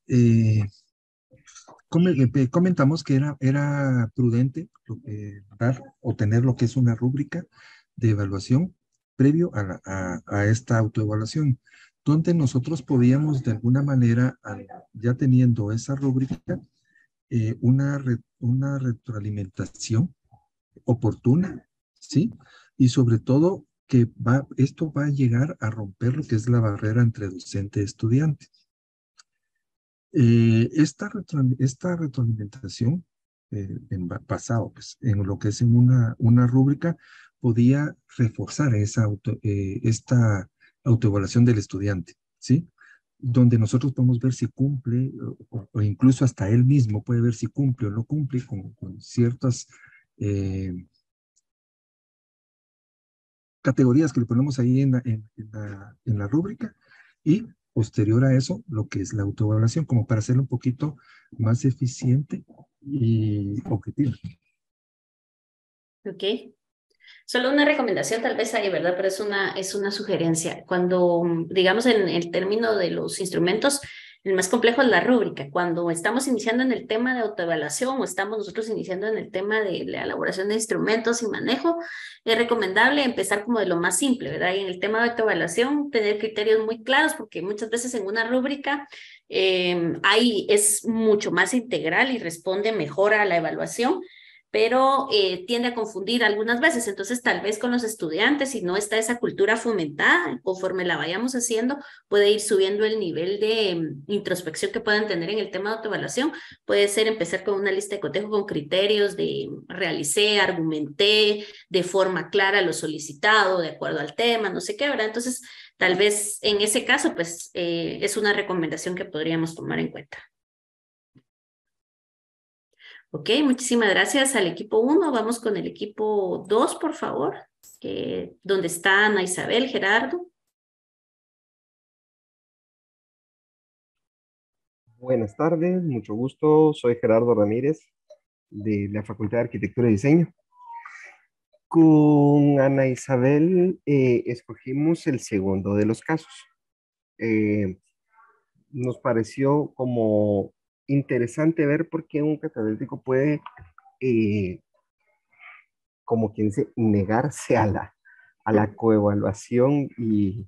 comentamos que era prudente dar o tener lo que es una rúbrica de evaluación previo a esta autoevaluación, donde nosotros podíamos de alguna manera, ya teniendo esa rúbrica, una retroalimentación oportuna, ¿sí? Y sobre todo que esto va a llegar a romper lo que es la barrera entre docente y estudiante. Esta retroalimentación basado pues, en lo que es en una rúbrica podía reforzar esta autoevaluación del estudiante, ¿sí? Donde nosotros podemos ver si cumple o incluso hasta él mismo puede ver si cumple o no cumple con ciertas categorías que le ponemos ahí en la rúbrica, y posterior a eso, lo que es la autoevaluación, como para hacerlo un poquito más eficiente y objetivo. Ok. Solo una recomendación tal vez ahí, ¿verdad? Pero es una sugerencia. Cuando, digamos, en el término de los instrumentos, el más complejo es la rúbrica. Cuando estamos iniciando en el tema de autoevaluación o estamos nosotros iniciando en el tema de la elaboración de instrumentos y manejo, es recomendable empezar como de lo más simple, ¿verdad? Y en el tema de autoevaluación, tener criterios muy claros, porque muchas veces en una rúbrica es mucho más integral y responde mejor a la evaluación, pero tiende a confundir algunas veces. Entonces, tal vez con los estudiantes, si no está esa cultura fomentada, conforme la vayamos haciendo, puede ir subiendo el nivel de introspección que puedan tener en el tema de autoevaluación. Puede ser empezar con una lista de cotejo con criterios de realicé, argumenté de forma clara lo solicitado, de acuerdo al tema, no sé qué, ¿verdad? Entonces, tal vez en ese caso, pues, es una recomendación que podríamos tomar en cuenta. Ok, muchísimas gracias al equipo 1. Vamos con el equipo 2, por favor. ¿Dónde está Ana Isabel, Gerardo? Buenas tardes, mucho gusto. Soy Gerardo Ramírez de la Facultad de Arquitectura y Diseño. Con Ana Isabel escogimos el segundo de los casos. Nos pareció como interesante ver por qué un catedrático puede, como quien dice, negarse a la coevaluación y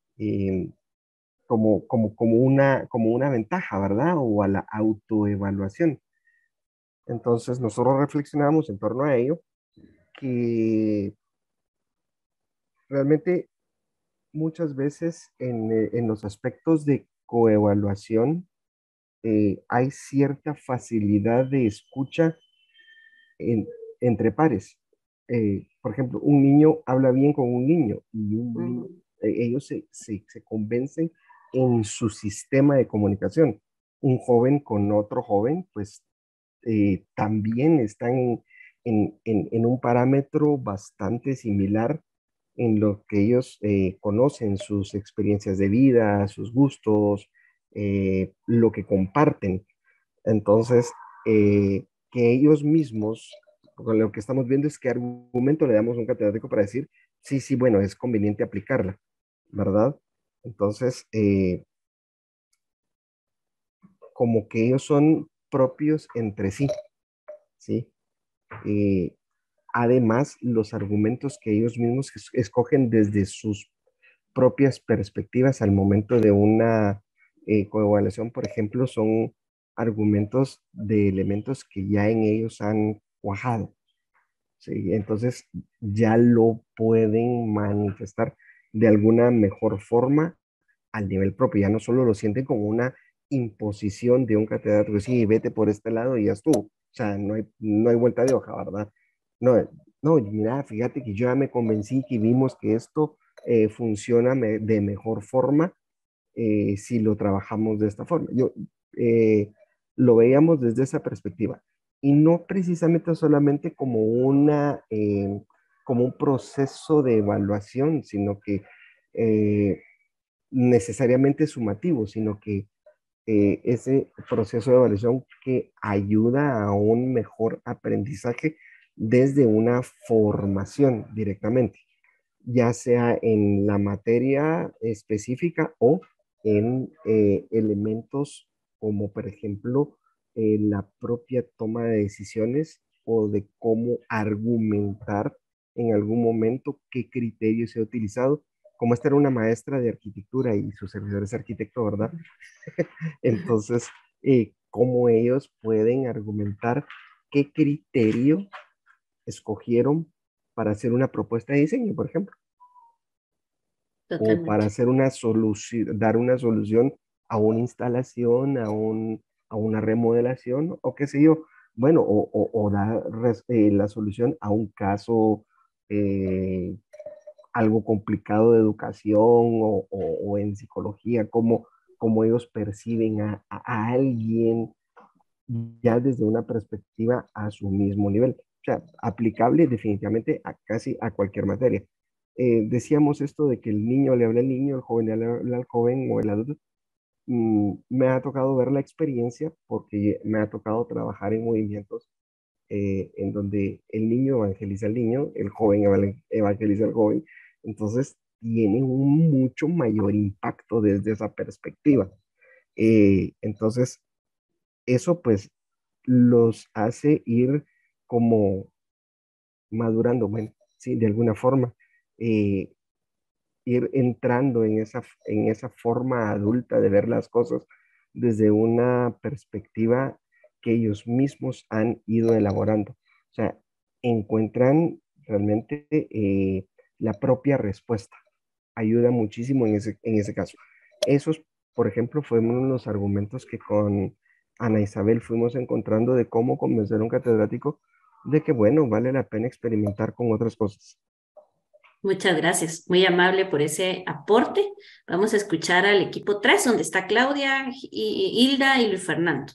como una ventaja, ¿verdad? O a la autoevaluación. Entonces nosotros reflexionamos en torno a ello, que realmente muchas veces en los aspectos de coevaluación hay cierta facilidad de escucha entre pares. Por ejemplo, un niño habla bien con un niño y ellos se convencen en su sistema de comunicación. Un joven con otro joven, pues también están en un parámetro bastante similar en lo que ellos conocen, sus experiencias de vida, sus gustos, lo que comparten. Entonces, que ellos mismos, con lo que estamos viendo es qué argumento le damos a un catedrático para decir, sí, sí, bueno, es conveniente aplicarla, ¿verdad? Entonces, como que ellos son propios entre sí, ¿sí? Además, los argumentos que ellos mismos escogen desde sus propias perspectivas al momento de una coevaluación, por ejemplo, son argumentos de elementos que ya en ellos han cuajado, ¿sí? Entonces, ya lo pueden manifestar de alguna mejor forma al nivel propio, ya no solo lo sienten como una imposición de un catedrático, sí, vete por este lado y ya estuvo. O sea, no hay vuelta de hoja, ¿verdad? No, no, mira, fíjate que yo ya me convencí que vimos que esto funciona de mejor forma si lo trabajamos de esta forma. Yo lo veíamos desde esa perspectiva y no precisamente solamente como un proceso de evaluación, sino que necesariamente sumativo, sino que ese proceso de evaluación que ayuda a un mejor aprendizaje desde una formación directamente, ya sea en la materia específica o en elementos como, por ejemplo, la propia toma de decisiones o de cómo argumentar en algún momento qué criterio se ha utilizado. Como esta era una maestra de arquitectura y su servidor es arquitecto, ¿verdad? Entonces, cómo ellos pueden argumentar qué criterio escogieron para hacer una propuesta de diseño, por ejemplo, o para Totalmente. hacer una solución, dar una solución a una instalación, a una remodelación, o qué sé yo. Bueno, o dar la solución a un caso eh, algo complicado de educación o en psicología, cómo ellos perciben a alguien ya desde una perspectiva a su mismo nivel. O sea, aplicable definitivamente a casi a cualquier materia. Decíamos esto de que el niño le habla al niño, el joven le habla al joven o el adulto. Me ha tocado ver la experiencia porque me ha tocado trabajar en movimientos en donde el niño evangeliza al niño, el joven evangeliza al joven. Entonces, tiene un mucho mayor impacto desde esa perspectiva. Entonces, eso pues los hace ir como madurando, bueno, sí, de alguna forma, eh, ir entrando en esa forma adulta de ver las cosas desde una perspectiva que ellos mismos han ido elaborando. O sea, encuentran realmente la propia respuesta. Ayuda muchísimo en ese caso. Esos, por ejemplo, fue uno de los argumentos que con Ana Isabel fuimos encontrando de cómo convencer a un catedrático de que, bueno, vale la pena experimentar con otras cosas. Muchas gracias, muy amable por ese aporte. Vamos a escuchar al equipo 3, donde está Claudia, Hilda y Luis Fernando.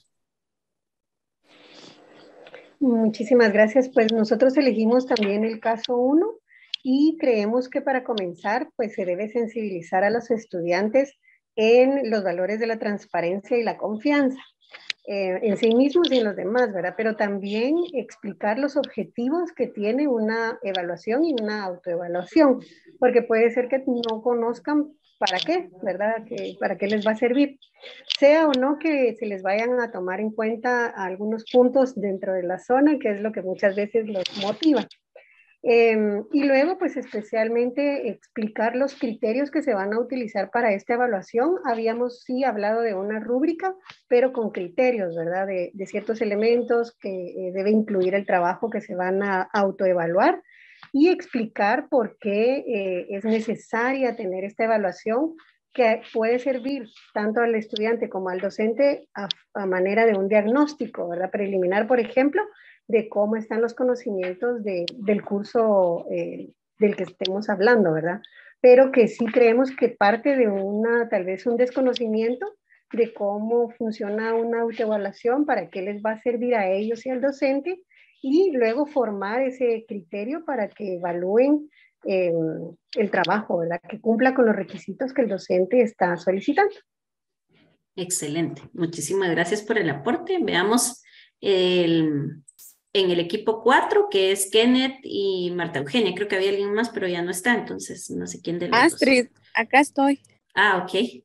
Muchísimas gracias. Pues nosotros elegimos también el caso 1 y creemos que para comenzar, pues se debe sensibilizar a los estudiantes en los valores de la transparencia y la confianza. En sí mismos y en los demás, ¿verdad? Pero también explicar los objetivos que tiene una evaluación y una autoevaluación, porque puede ser que no conozcan para qué, ¿verdad? Para qué les va a servir. Sea o no que se les vayan a tomar en cuenta algunos puntos dentro de la zona, que es lo que muchas veces los motiva. Y luego, pues especialmente explicar los criterios que se van a utilizar para esta evaluación. Habíamos sí hablado de una rúbrica, pero con criterios, ¿verdad? De ciertos elementos que debe incluir el trabajo que se van a autoevaluar y explicar por qué es necesaria tener esta evaluación que puede servir tanto al estudiante como al docente a manera de un diagnóstico, ¿verdad? Preliminar, por ejemplo, de cómo están los conocimientos del curso del que estemos hablando, ¿verdad? Pero que sí creemos que parte de tal vez un desconocimiento de cómo funciona una autoevaluación, para qué les va a servir a ellos y al docente, y luego formar ese criterio para que evalúen el trabajo, ¿verdad? Que cumpla con los requisitos que el docente está solicitando. Excelente, muchísimas gracias por el aporte. Veamos el en el equipo 4, que es Kenneth y Marta Eugenia. Creo que había alguien más, pero ya no está, entonces no sé quién de los Astrid, dos. acá estoy. Ah, ok.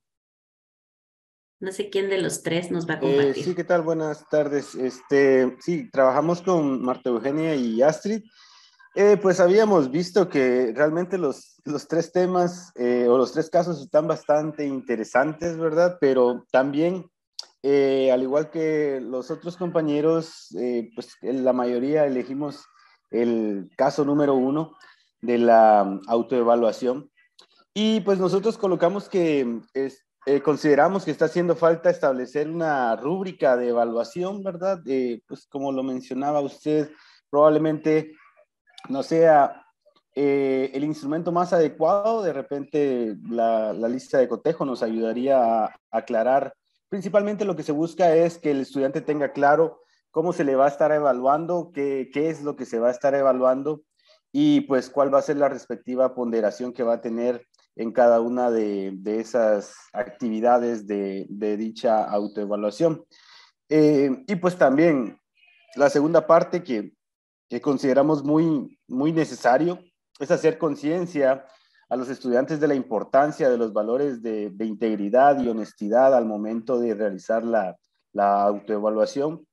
No sé quién de los tres nos va a compartir. Sí, ¿qué tal? Buenas tardes. Sí, trabajamos con Marta Eugenia y Astrid. Pues habíamos visto que realmente los tres temas o los tres casos están bastante interesantes, ¿verdad? Pero también, al igual que los otros compañeros, pues la mayoría elegimos el caso número 1 de la autoevaluación. Y pues nosotros colocamos que consideramos que está haciendo falta establecer una rúbrica de evaluación, ¿verdad? Pues como lo mencionaba usted, probablemente no sea el instrumento más adecuado. De repente la lista de cotejo nos ayudaría a aclarar. Principalmente lo que se busca es que el estudiante tenga claro cómo se le va a estar evaluando, qué es lo que se va a estar evaluando y pues cuál va a ser la respectiva ponderación que va a tener en cada una de esas actividades de dicha autoevaluación. Y pues también la segunda parte que consideramos muy necesario es hacer conciencia a los estudiantes de la importancia de los valores de integridad y honestidad al momento de realizar la autoevaluación,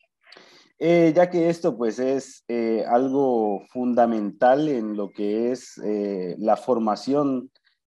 ya que esto pues es algo fundamental en lo que es la formación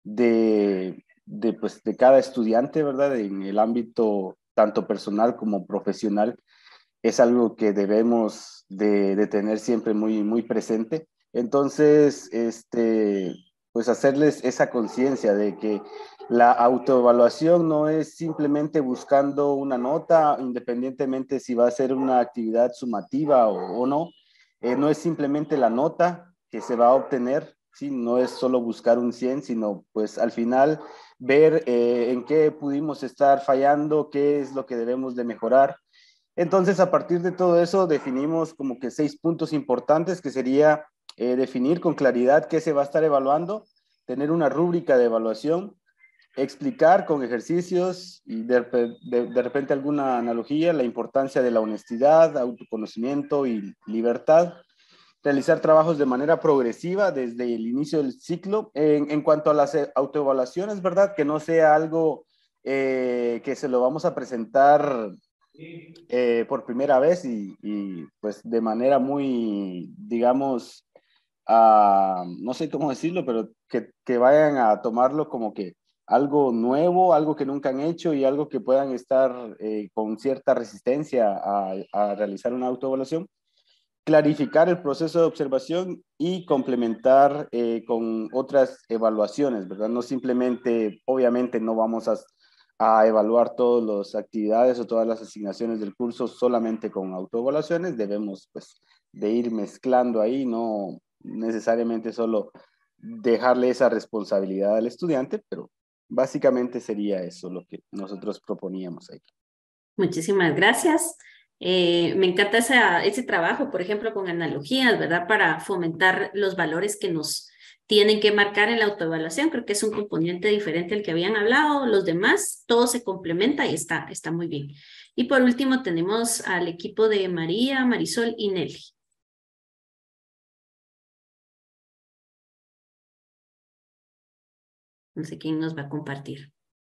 pues, de cada estudiante, ¿verdad? En el ámbito tanto personal como profesional. Es algo que debemos de tener siempre muy presente. Entonces, pues hacerles esa conciencia de que la autoevaluación no es simplemente buscando una nota, independientemente si va a ser una actividad sumativa o no. No es simplemente la nota que se va a obtener, ¿sí? No es solo buscar un 100, sino pues al final ver en qué pudimos estar fallando, qué es lo que debemos de mejorar. Entonces, a partir de todo eso, definimos como que 6 puntos importantes, que sería definir con claridad qué se va a estar evaluando, tener una rúbrica de evaluación, explicar con ejercicios y de repente alguna analogía la importancia de la honestidad, autoconocimiento y libertad, realizar trabajos de manera progresiva desde el inicio del ciclo. En cuanto a las autoevaluaciones, ¿verdad? Que no sea algo que se lo vamos a presentar por primera vez y pues de manera muy, digamos, no sé cómo decirlo, pero que vayan a tomarlo como que algo nuevo, algo que nunca han hecho y algo que puedan estar con cierta resistencia a realizar una autoevaluación. Clarificar el proceso de observación y complementar con otras evaluaciones, ¿verdad? No simplemente, obviamente no vamos a evaluar todas las actividades o todas las asignaciones del curso solamente con autoevaluaciones. Debemos pues de ir mezclando ahí, no necesariamente solo dejarle esa responsabilidad al estudiante, pero básicamente sería eso lo que nosotros proponíamos ahí. Muchísimas gracias. Me encanta ese trabajo, por ejemplo, con analogías, ¿verdad? Para fomentar los valores que nos tienen que marcar en la autoevaluación. Creo que es un componente diferente al que habían hablado. Los demás, todo se complementa y está muy bien. Y por último tenemos al equipo de María, Marisol y Nelly. No sé quién nos va a compartir.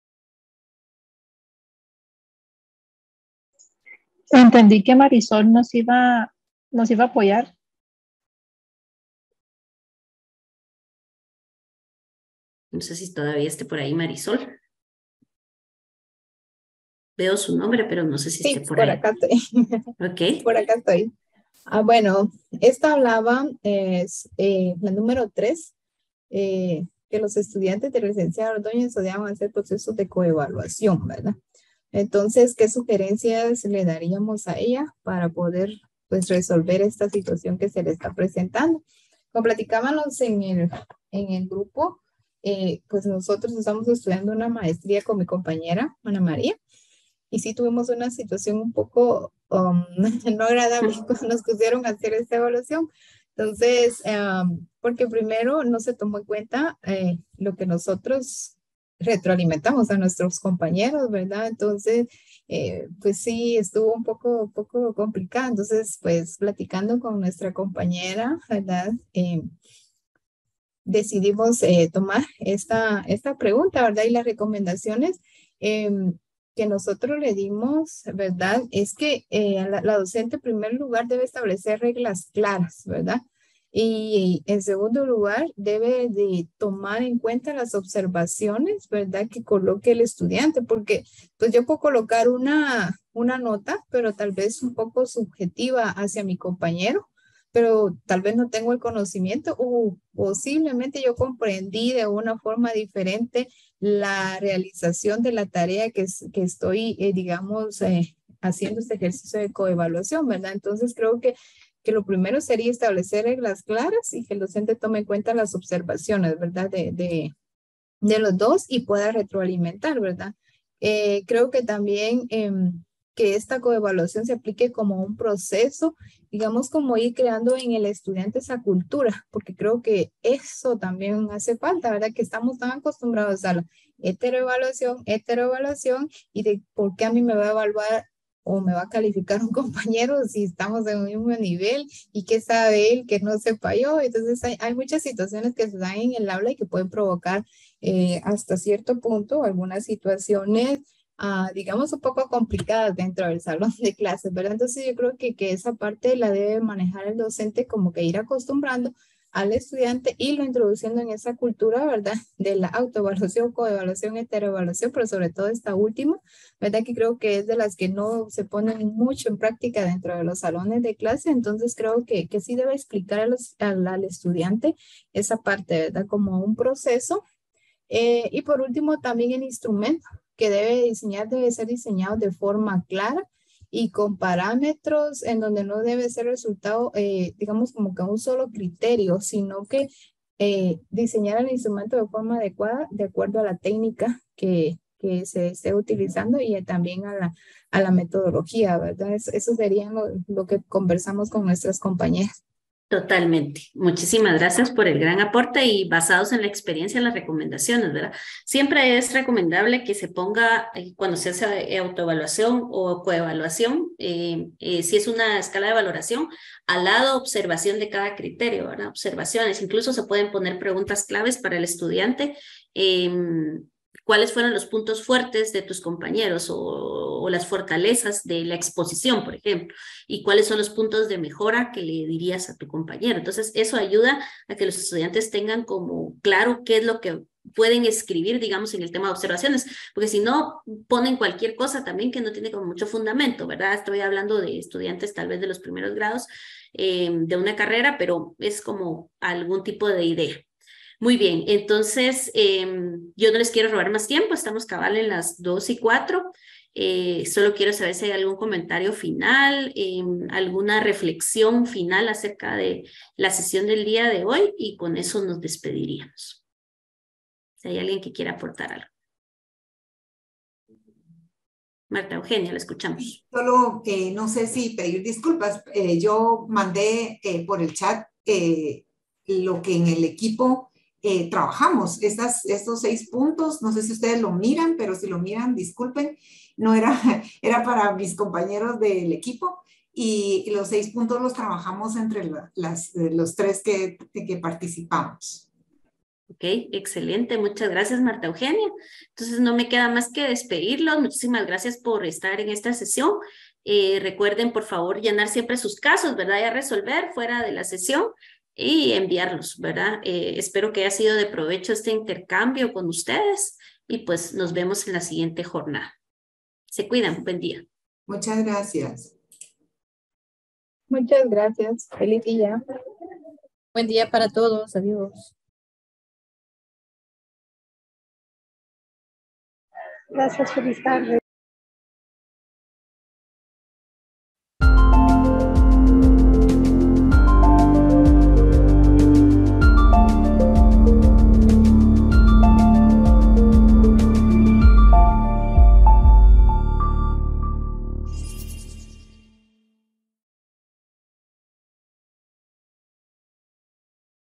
Entendí que Marisol nos iba a apoyar. No sé si todavía esté por ahí Marisol. Veo su nombre, pero no sé si esté por ahí. Acá estoy. Ok. Por acá estoy. Bueno, esta hablaba, es la número 3, que los estudiantes de licenciado Ordóñez estudiaban hacer procesos de coevaluación, ¿verdad? Entonces, ¿qué sugerencias le daríamos a ella para poder pues resolver esta situación que se le está presentando? Como platicábamos en el grupo, pues nosotros estamos estudiando una maestría con mi compañera Ana María y sí tuvimos una situación un poco no agradable cuando nos pusieron a hacer esta evaluación. Entonces, porque primero no se tomó en cuenta lo que nosotros retroalimentamos a nuestros compañeros, ¿verdad? Entonces, pues sí, estuvo un poco complicado. Entonces, pues platicando con nuestra compañera, ¿verdad? Decidimos tomar esta pregunta, ¿verdad? Y las recomendaciones que nosotros le dimos, ¿verdad? Es que la docente en primer lugar debe establecer reglas claras, ¿verdad? Y en segundo lugar, debe de tomar en cuenta las observaciones, ¿verdad? Que coloque el estudiante, porque pues yo puedo colocar una nota, pero tal vez un poco subjetiva hacia mi compañero, pero tal vez no tengo el conocimiento o posiblemente yo comprendí de una forma diferente la realización de la tarea que estoy, digamos, haciendo este ejercicio de coevaluación, ¿verdad? Entonces creo que lo primero sería establecer reglas claras y que el docente tome en cuenta las observaciones, ¿verdad? De los dos y pueda retroalimentar, ¿verdad? Creo que también que esta coevaluación se aplique como un proceso, digamos, como ir creando en el estudiante esa cultura, porque creo que eso también hace falta, ¿verdad? Que estamos tan acostumbrados a la heteroevaluación, y de por qué a mí me va a evaluar o me va a calificar un compañero si estamos en un mismo nivel y qué sabe él que no sepa yo. Entonces hay muchas situaciones que se dan en el aula y que pueden provocar hasta cierto punto algunas situaciones, digamos, un poco complicadas dentro del salón de clases, ¿verdad? Entonces yo creo que esa parte la debe manejar el docente, como que ir acostumbrando al estudiante y lo introduciendo en esa cultura, ¿verdad? De la autoevaluación, coevaluación, heteroevaluación, pero sobre todo esta última, ¿verdad? Que creo que es de las que no se ponen mucho en práctica dentro de los salones de clase. Entonces creo que sí debe explicar al estudiante esa parte, ¿verdad? Como un proceso. Y por último, también el instrumento que debe ser diseñado de forma clara y con parámetros en donde no debe ser resultado, digamos, como que un solo criterio, sino que diseñar el instrumento de forma adecuada de acuerdo a la técnica que se esté utilizando y también a la metodología, ¿verdad? Eso sería lo que conversamos con nuestras compañeras. Totalmente. Muchísimas gracias por el gran aporte y basados en la experiencia, las recomendaciones, ¿verdad? Siempre es recomendable que se ponga, cuando se hace autoevaluación o coevaluación, si es una escala de valoración, al lado observación de cada criterio, ¿verdad? Observaciones. Incluso se pueden poner preguntas claves para el estudiante. ¿Cuáles fueron los puntos fuertes de tus compañeros o las fortalezas de la exposición, por ejemplo? ¿Y cuáles son los puntos de mejora que le dirías a tu compañero? Entonces, eso ayuda a que los estudiantes tengan como claro qué es lo que pueden escribir, digamos, en el tema de observaciones, porque si no, ponen cualquier cosa también que no tiene como mucho fundamento, ¿verdad? Estoy hablando de estudiantes tal vez de los primeros grados de una carrera, pero es como algún tipo de idea. Muy bien, entonces yo no les quiero robar más tiempo, estamos cabal en las 2:04. Solo quiero saber si hay algún comentario final, alguna reflexión final acerca de la sesión del día de hoy y con eso nos despediríamos. Si hay alguien que quiera aportar algo. Marta Eugenia, la escuchamos. Solo no sé si pedir disculpas. Yo mandé por el chat lo que en el equipo trabajamos, estos 6 puntos. No sé si ustedes lo miran, pero si lo miran, disculpen, no era para mis compañeros del equipo, y los 6 puntos los trabajamos entre los 3 que participamos. Ok, excelente. Muchas gracias, Marta Eugenia. Entonces, no me queda más que despedirlos. Muchísimas gracias por estar en esta sesión. Recuerden, por favor, llenar siempre sus casos, ¿verdad? Y a resolver fuera de la sesión y enviarlos, ¿verdad? Espero que haya sido de provecho este intercambio con ustedes y pues nos vemos en la siguiente jornada. Se cuidan. Buen día. Muchas gracias. Muchas gracias. Feliz día. Buen día para todos. Adiós. Gracias, feliz tarde.